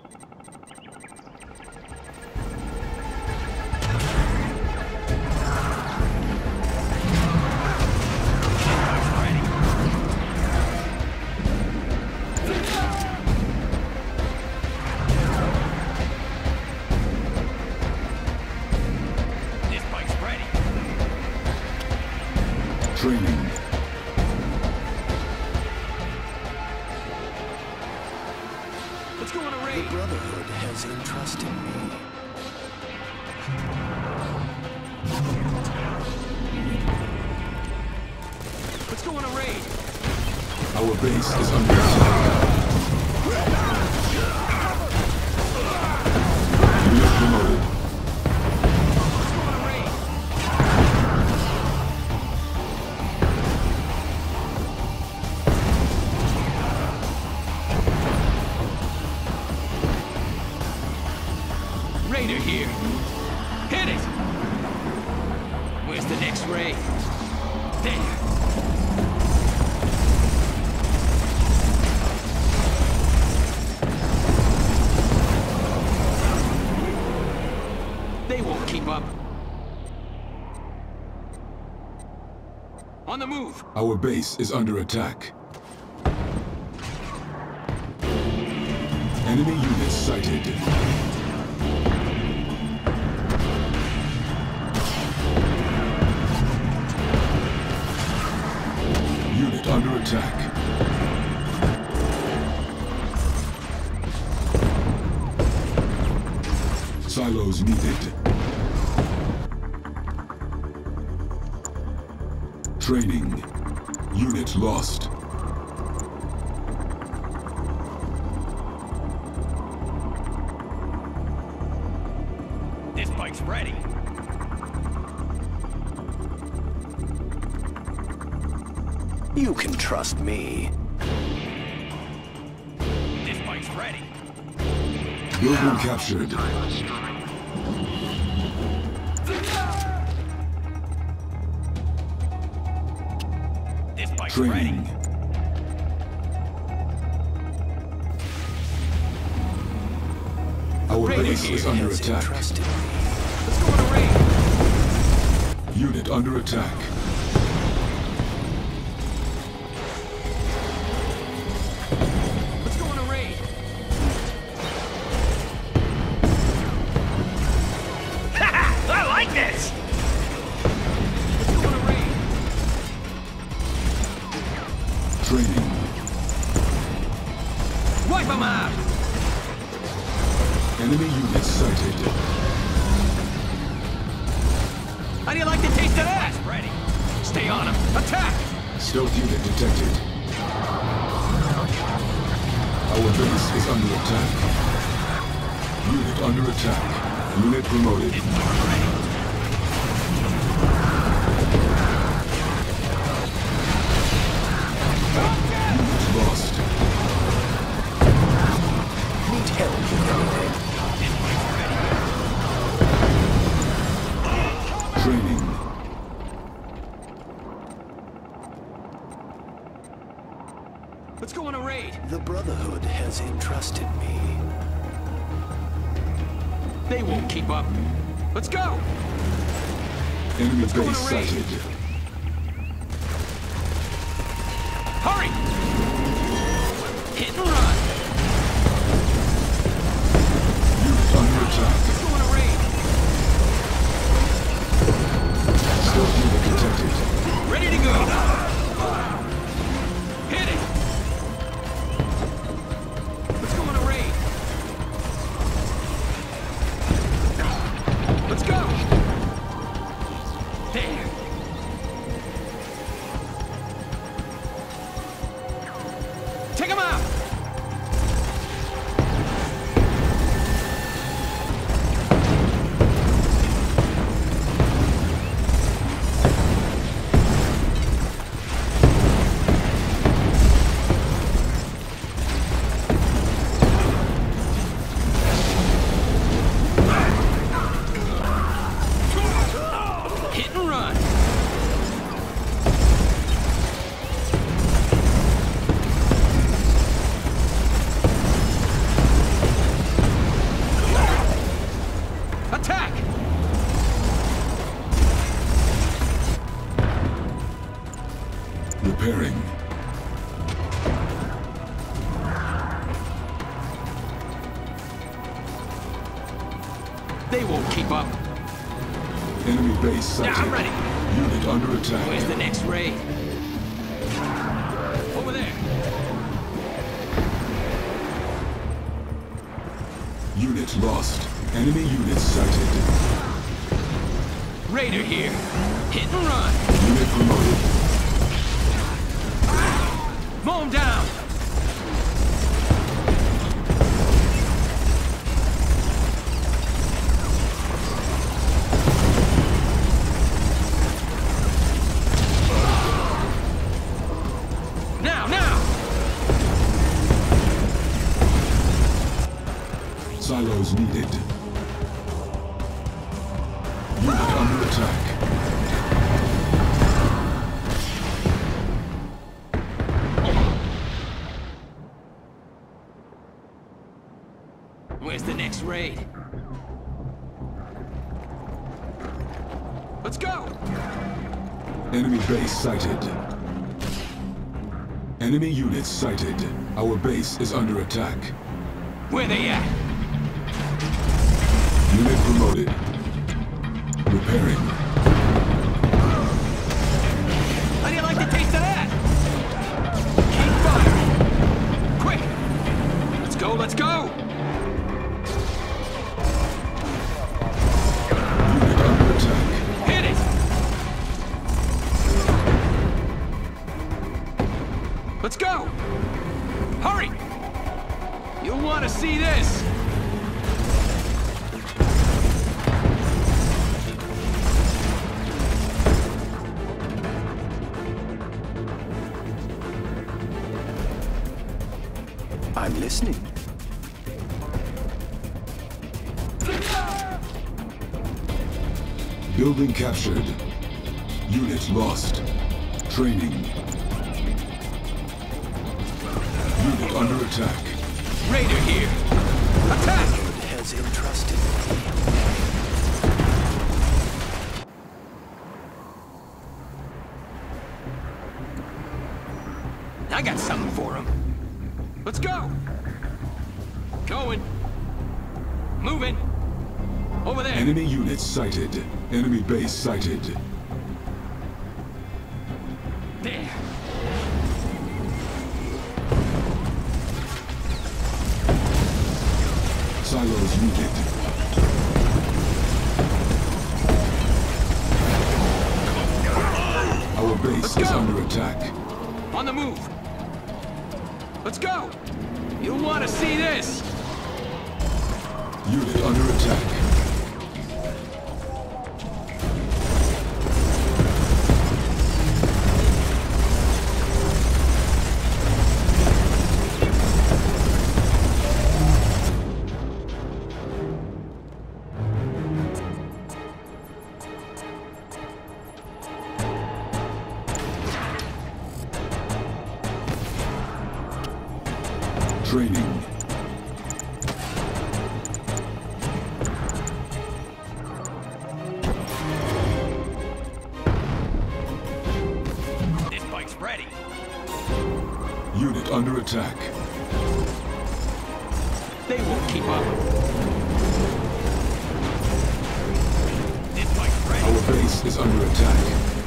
[SPEAKER 3] Training.
[SPEAKER 8] Let's go on a
[SPEAKER 9] The
[SPEAKER 8] raid.
[SPEAKER 9] Brotherhood has entrusted me.
[SPEAKER 8] Let's go on a raid.
[SPEAKER 3] Our base is under attack. We are promoted.
[SPEAKER 8] Let's go on a raid. Raider here. Hit it! Where's the next raid? There. They won't keep up. On the move!
[SPEAKER 3] Our base is under attack. Enemy units sighted. Unit under attack. Silos needed. Training. Unit lost.
[SPEAKER 8] This bike's ready.
[SPEAKER 9] You can trust me.
[SPEAKER 8] This bike's ready.
[SPEAKER 3] Building captured.
[SPEAKER 8] This bike's
[SPEAKER 3] Training.
[SPEAKER 8] ready.
[SPEAKER 3] Our
[SPEAKER 8] Raider
[SPEAKER 3] base
[SPEAKER 8] here
[SPEAKER 3] is under
[SPEAKER 9] Has
[SPEAKER 3] attack.
[SPEAKER 9] entrusted me.
[SPEAKER 8] Let's go on a raid.
[SPEAKER 3] Unit under attack.
[SPEAKER 8] Let's go on a raid.
[SPEAKER 10] I like this!
[SPEAKER 8] Let's go on a raid.
[SPEAKER 3] Training.
[SPEAKER 8] Wipe them out!
[SPEAKER 3] Enemy units sighted.
[SPEAKER 8] How do you like the taste of that? Ready. Stay on him. Attack!
[SPEAKER 3] Stealth unit detected. Our base is under attack. Unit under attack. Unit promoted. Unit lost.
[SPEAKER 9] Need help with anything?
[SPEAKER 3] Training.
[SPEAKER 8] Let's go on a raid.
[SPEAKER 9] The Brotherhood has entrusted me.
[SPEAKER 8] They won't keep up. Let's go!
[SPEAKER 3] Enemy
[SPEAKER 8] Let's go on
[SPEAKER 3] base
[SPEAKER 8] a raid.
[SPEAKER 3] sighted.
[SPEAKER 8] Hurry! Hit and run!
[SPEAKER 3] Unit under attack.
[SPEAKER 8] Let's go on a raid!
[SPEAKER 3] Stealth unit detected.
[SPEAKER 8] Ready to go! Hit it! Let's go on a raid! Let's go! There! Take him out! Hit and run! Attack!
[SPEAKER 3] Repairing.
[SPEAKER 8] They won't keep up.
[SPEAKER 3] Enemy base sighted.
[SPEAKER 8] Yeah, I'm ready.
[SPEAKER 3] Unit under attack.
[SPEAKER 8] Where's the next raid? Over there.
[SPEAKER 3] Unit lost. Enemy unit sighted.
[SPEAKER 8] Raider here. Hit and run.
[SPEAKER 3] Unit promoted.
[SPEAKER 8] Mow him down. Now!
[SPEAKER 3] Silos needed. Unit under attack.
[SPEAKER 8] Where's the next raid? Let's go!
[SPEAKER 3] Enemy base sighted. Enemy units sighted. Our base is under attack.
[SPEAKER 8] Where they at?
[SPEAKER 3] Unit promoted. Repairing.
[SPEAKER 8] How do you like the taste of that? Keep firing! Quick! Let's go, let's go!
[SPEAKER 3] Unit under attack.
[SPEAKER 8] Hit it! Let's go! Hurry! You'll want to see this!
[SPEAKER 9] I'm listening.
[SPEAKER 3] Building captured. Unit lost. Training. Unit under attack.
[SPEAKER 8] Raider here! Attack!
[SPEAKER 9] Has entrusted me.
[SPEAKER 8] I got something for him. Let's go! Going. Moving. Over there.
[SPEAKER 3] Enemy units sighted. Enemy base sighted.
[SPEAKER 8] There.
[SPEAKER 3] Silos needed. Our base is under attack.
[SPEAKER 8] On the move. Let's go! You'll want to see this!
[SPEAKER 3] Unit under attack. Training.
[SPEAKER 8] This bike's ready.
[SPEAKER 3] Unit under attack.
[SPEAKER 8] They won't keep up. This fight's ready.
[SPEAKER 3] Our base is under attack.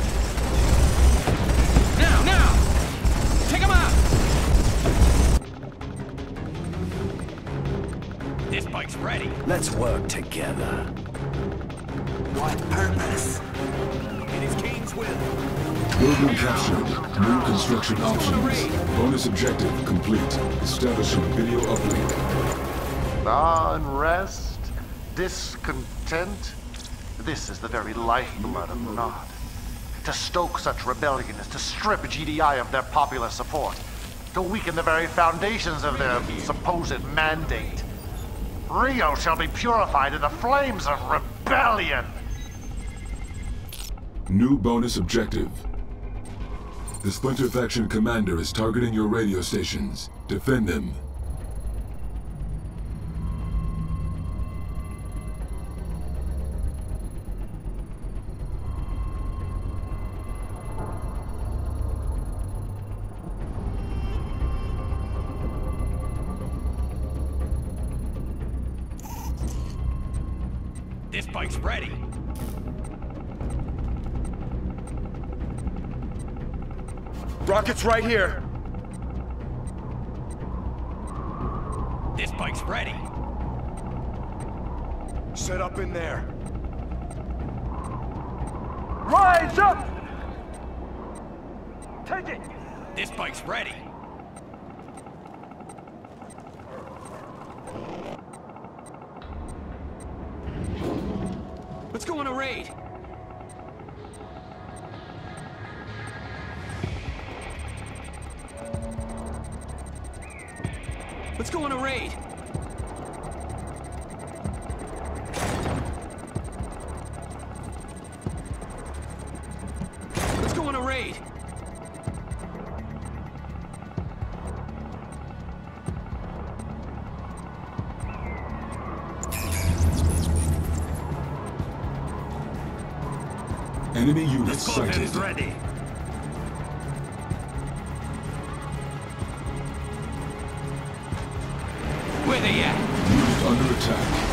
[SPEAKER 8] Now! Take them out! This bike's ready.
[SPEAKER 9] Let's work together. What purpose?
[SPEAKER 10] It is Kane's will.
[SPEAKER 3] Building captured. New construction options. Bonus objective complete. Establishing video uplink.
[SPEAKER 5] Unrest, discontent. This is the very lifeblood of Nod. To stoke such rebellion is to strip GDI of their popular support, to weaken the very foundations of their supposed mandate. Rio shall be purified in the flames of rebellion.
[SPEAKER 3] New bonus objective. The Splinter Faction commander is targeting your radio stations. Defend them.
[SPEAKER 8] This bike's ready.
[SPEAKER 7] Rocket's right here.
[SPEAKER 8] This bike's ready.
[SPEAKER 7] Set up in there.
[SPEAKER 6] Rise up! Take it!
[SPEAKER 8] This bike's ready. Let's go on a raid. Let's go on a raid. Let's go on a raid.
[SPEAKER 3] Enemy units sighted.
[SPEAKER 8] Ready. Where they at?
[SPEAKER 3] Unit under attack.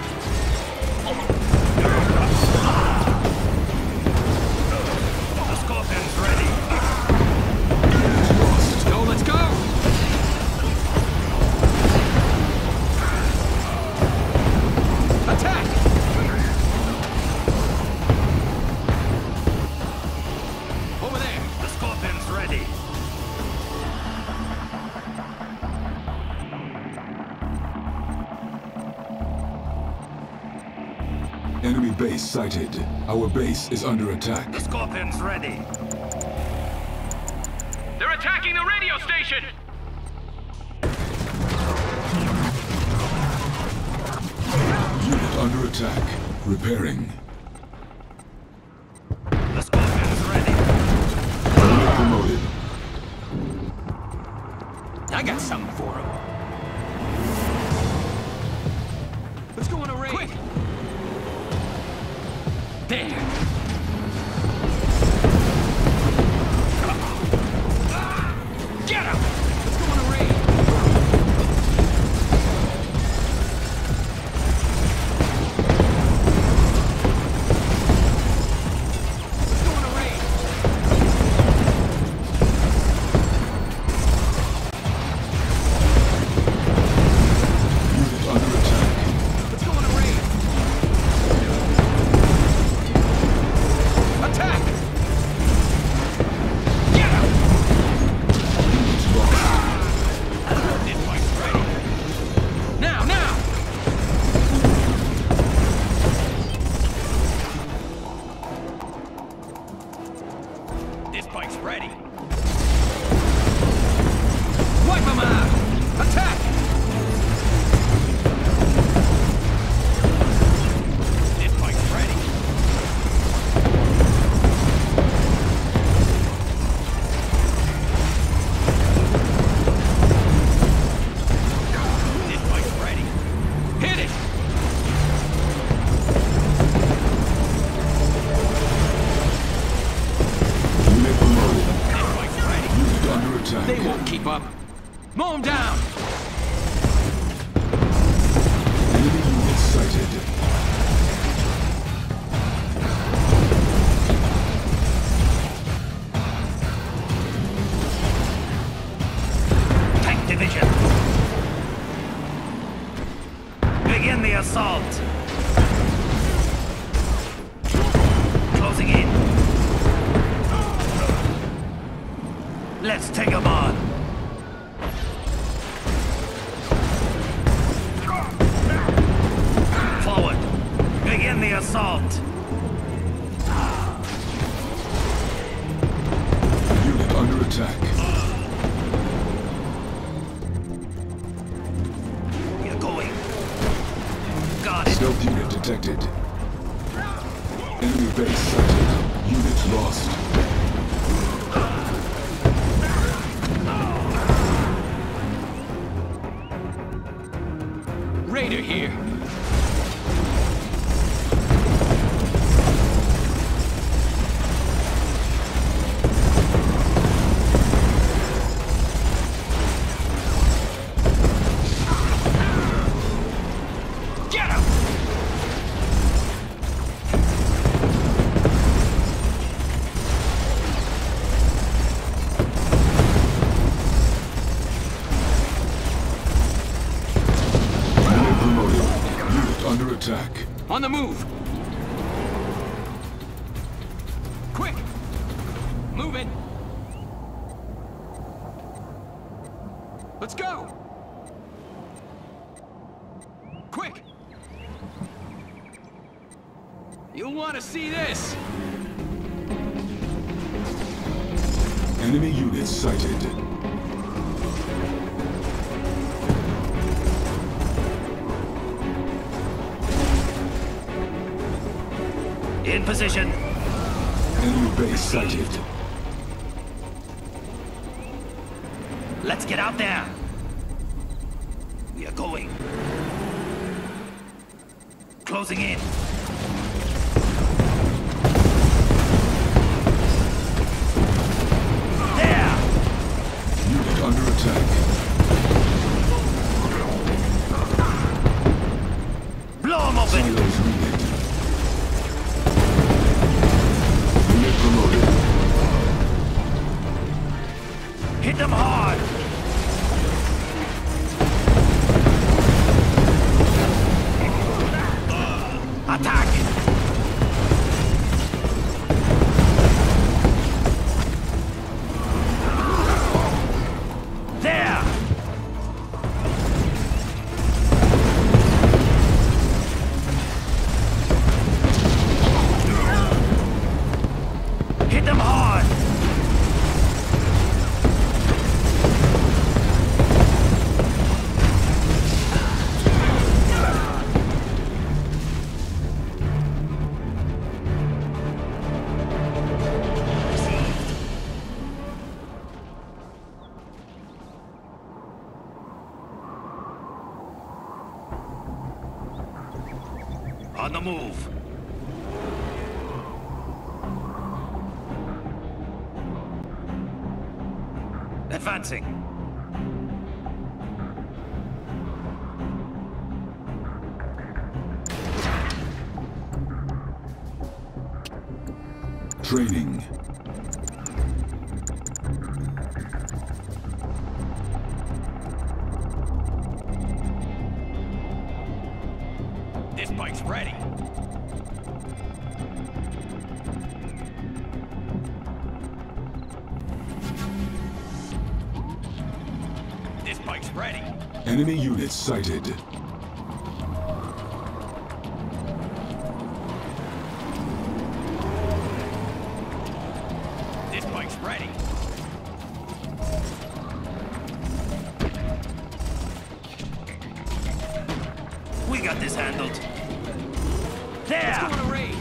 [SPEAKER 8] The Scorpion's ready. Let's go, let's go! Attack! Over there. The Scorpion's ready.
[SPEAKER 3] Enemy base sighted. Our base is under attack.
[SPEAKER 8] The Scorpion's ready. They're attacking the radio station!
[SPEAKER 3] Unit under attack. Repairing.
[SPEAKER 8] The Scorpion's ready.
[SPEAKER 3] Unit promoted.
[SPEAKER 8] I got something for him. Let's go on a raid. Quick! There. Get him! Let's go on a raid. Let's go on a raid. keep up. Mow him down!
[SPEAKER 3] Enemy units sighted.
[SPEAKER 10] Tank division. Begin the assault. Closing in. Let's take them on. Forward. Begin the assault.
[SPEAKER 3] Unit under attack.
[SPEAKER 10] You're going. Got it.
[SPEAKER 3] Stealth unit detected. Enemy base sighted. Unit lost.
[SPEAKER 8] Raider here. Get him!
[SPEAKER 3] Unit promoted. Unit under attack.
[SPEAKER 8] On the move! Quick! Move it! Let's go! Quick! You'll want to see this!
[SPEAKER 3] Enemy units sighted.
[SPEAKER 10] In position.
[SPEAKER 3] Enemy base sighted.
[SPEAKER 10] Let's get out there. We are going. Closing in. There!
[SPEAKER 3] Unit under attack.
[SPEAKER 10] Blow them open!
[SPEAKER 3] Silos needed. Unit promoted.
[SPEAKER 10] Hit them hard! Attack! There! Hit them hard! On the move. Advancing.
[SPEAKER 3] Training.
[SPEAKER 10] This bike's ready. This bike's ready.
[SPEAKER 3] Enemy units sighted.
[SPEAKER 10] This bike's ready. We got this handled. There!
[SPEAKER 8] Let's go on a raid!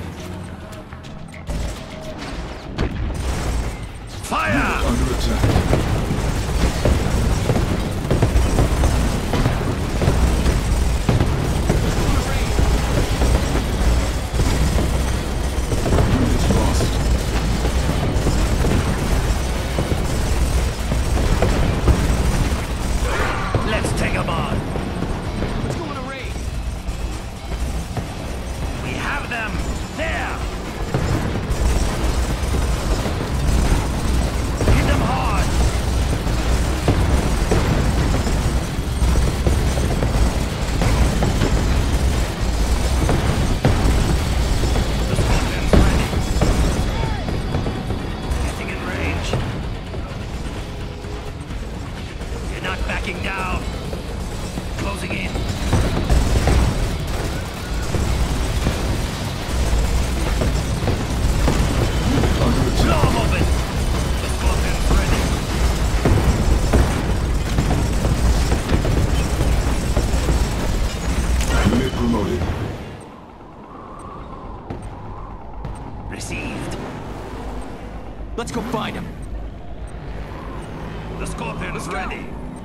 [SPEAKER 10] Fire!
[SPEAKER 3] Under attack. Units lost.
[SPEAKER 10] Backing down. Closing in. Blow them open. The Scorpion's ready.
[SPEAKER 3] Unit promoted.
[SPEAKER 10] Received. Let's go find him. The Scorpion's ready.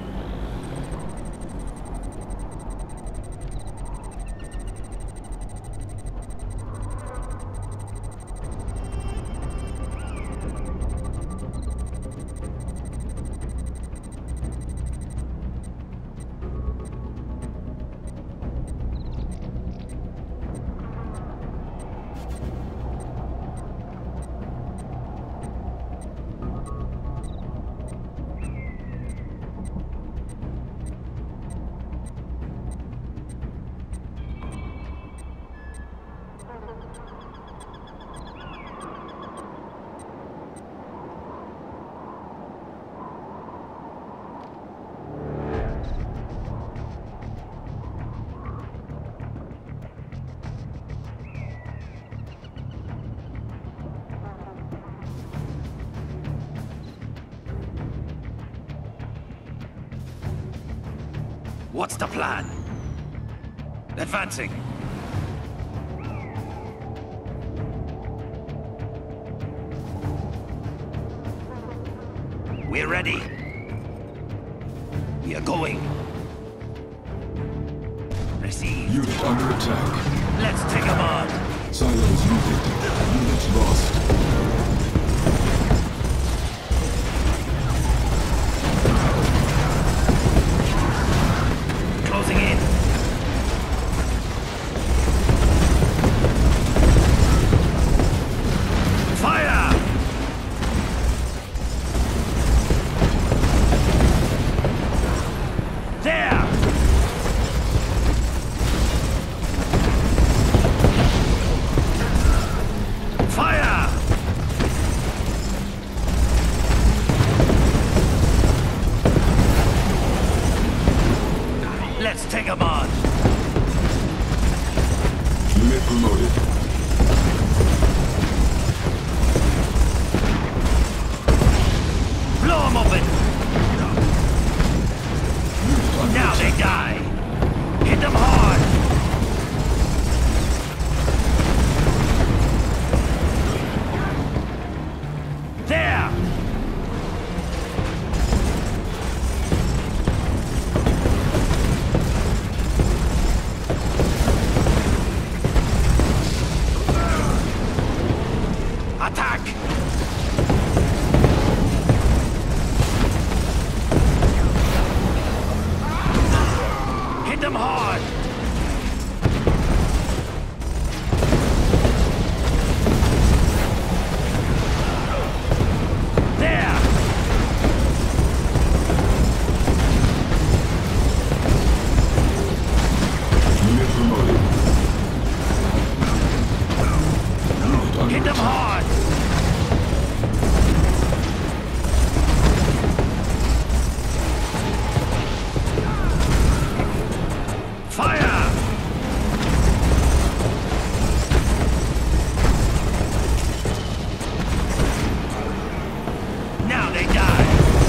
[SPEAKER 10] What's the plan? Advancing. We're ready. We are going. Receive.
[SPEAKER 3] Unit under attack.
[SPEAKER 10] Let's take them on.
[SPEAKER 3] Silos needed. Unit lost.
[SPEAKER 10] Closing in. Fire! There! Fire! Let's take them on.
[SPEAKER 3] Unit promoted.
[SPEAKER 10] Blow them open.
[SPEAKER 3] Unit under
[SPEAKER 10] Now they
[SPEAKER 3] attack.
[SPEAKER 10] die. Hit them hard. There. Attack! Hit them hard! There!
[SPEAKER 3] Unit promoted. Unit under
[SPEAKER 10] Hit them
[SPEAKER 3] attack.
[SPEAKER 10] hard! Fire! Now they die!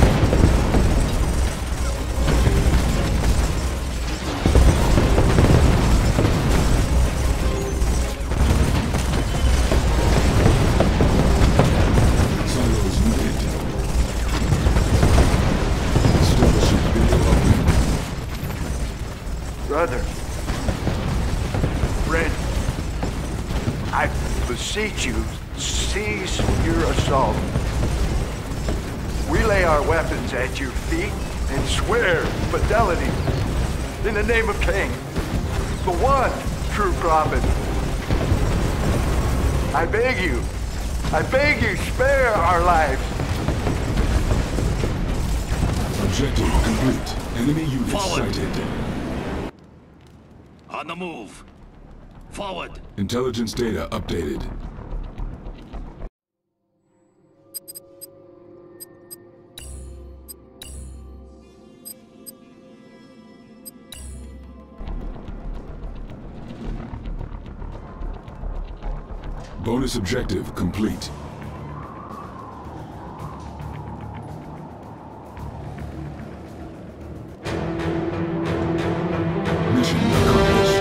[SPEAKER 3] Silos needed. Establishing video uplink.
[SPEAKER 6] Brother. Friend. I beseech you, cease your assault. We lay our weapons at your feet and swear fidelity in the name of Cain, the one true prophet. I beg you, spare our lives.
[SPEAKER 3] Objective complete. Enemy units
[SPEAKER 10] Forward.
[SPEAKER 3] sighted.
[SPEAKER 10] On the move. Forward.
[SPEAKER 3] Intelligence data updated. Bonus objective complete. Mission accomplished.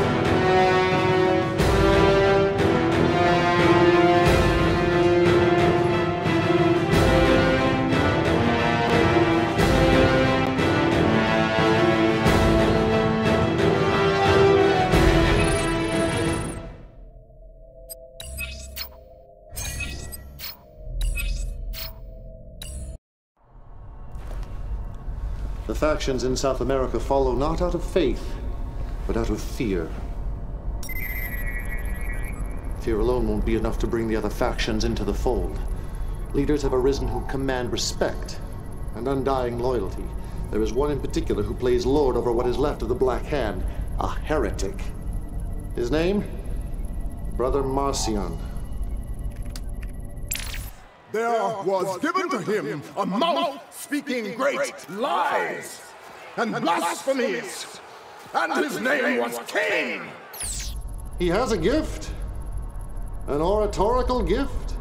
[SPEAKER 1] The factions in South America follow not out of faith, but out of fear. Fear alone won't be enough to bring the other factions into the fold. Leaders have arisen who command respect and undying loyalty. There is one in particular who plays lord over what is left of the Black Hand, a heretic. His name? Brother Marcion.
[SPEAKER 11] There was given to him a mouth speaking great lies and blasphemies, and his name was Cain.
[SPEAKER 1] He has a gift, an oratorical gift.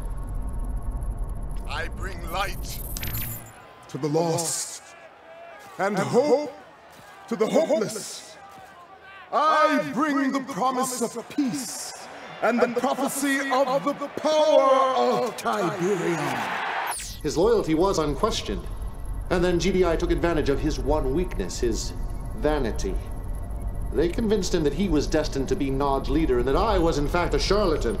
[SPEAKER 11] I bring light to the lost and hope to the hopeless. I bring the promise of peace and the prophecy of the power of Tiberium.
[SPEAKER 1] His loyalty was unquestioned, and then GDI took advantage of his one weakness, his vanity. They convinced him that he was destined to be Nod's leader and that I was in fact a charlatan.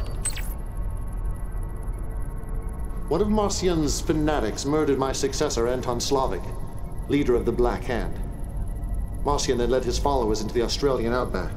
[SPEAKER 1] One of Marcion's fanatics murdered my successor, Anton Slavik, leader of the Black Hand. Marcion then led his followers into the Australian outback.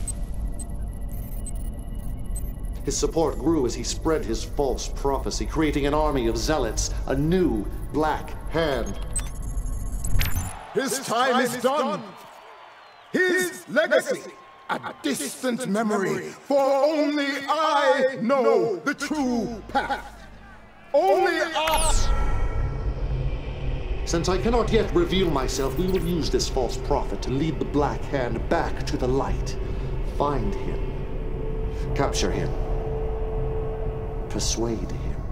[SPEAKER 1] His support grew as he spread his false prophecy, creating an army of zealots, a new Black Hand.
[SPEAKER 11] His time is done. His legacy, a distant memory, for only I know the true path. Only us!
[SPEAKER 1] Since I cannot yet reveal myself, we will use this false prophet to lead the Black Hand back to the light. Find him. Capture him. Persuade him.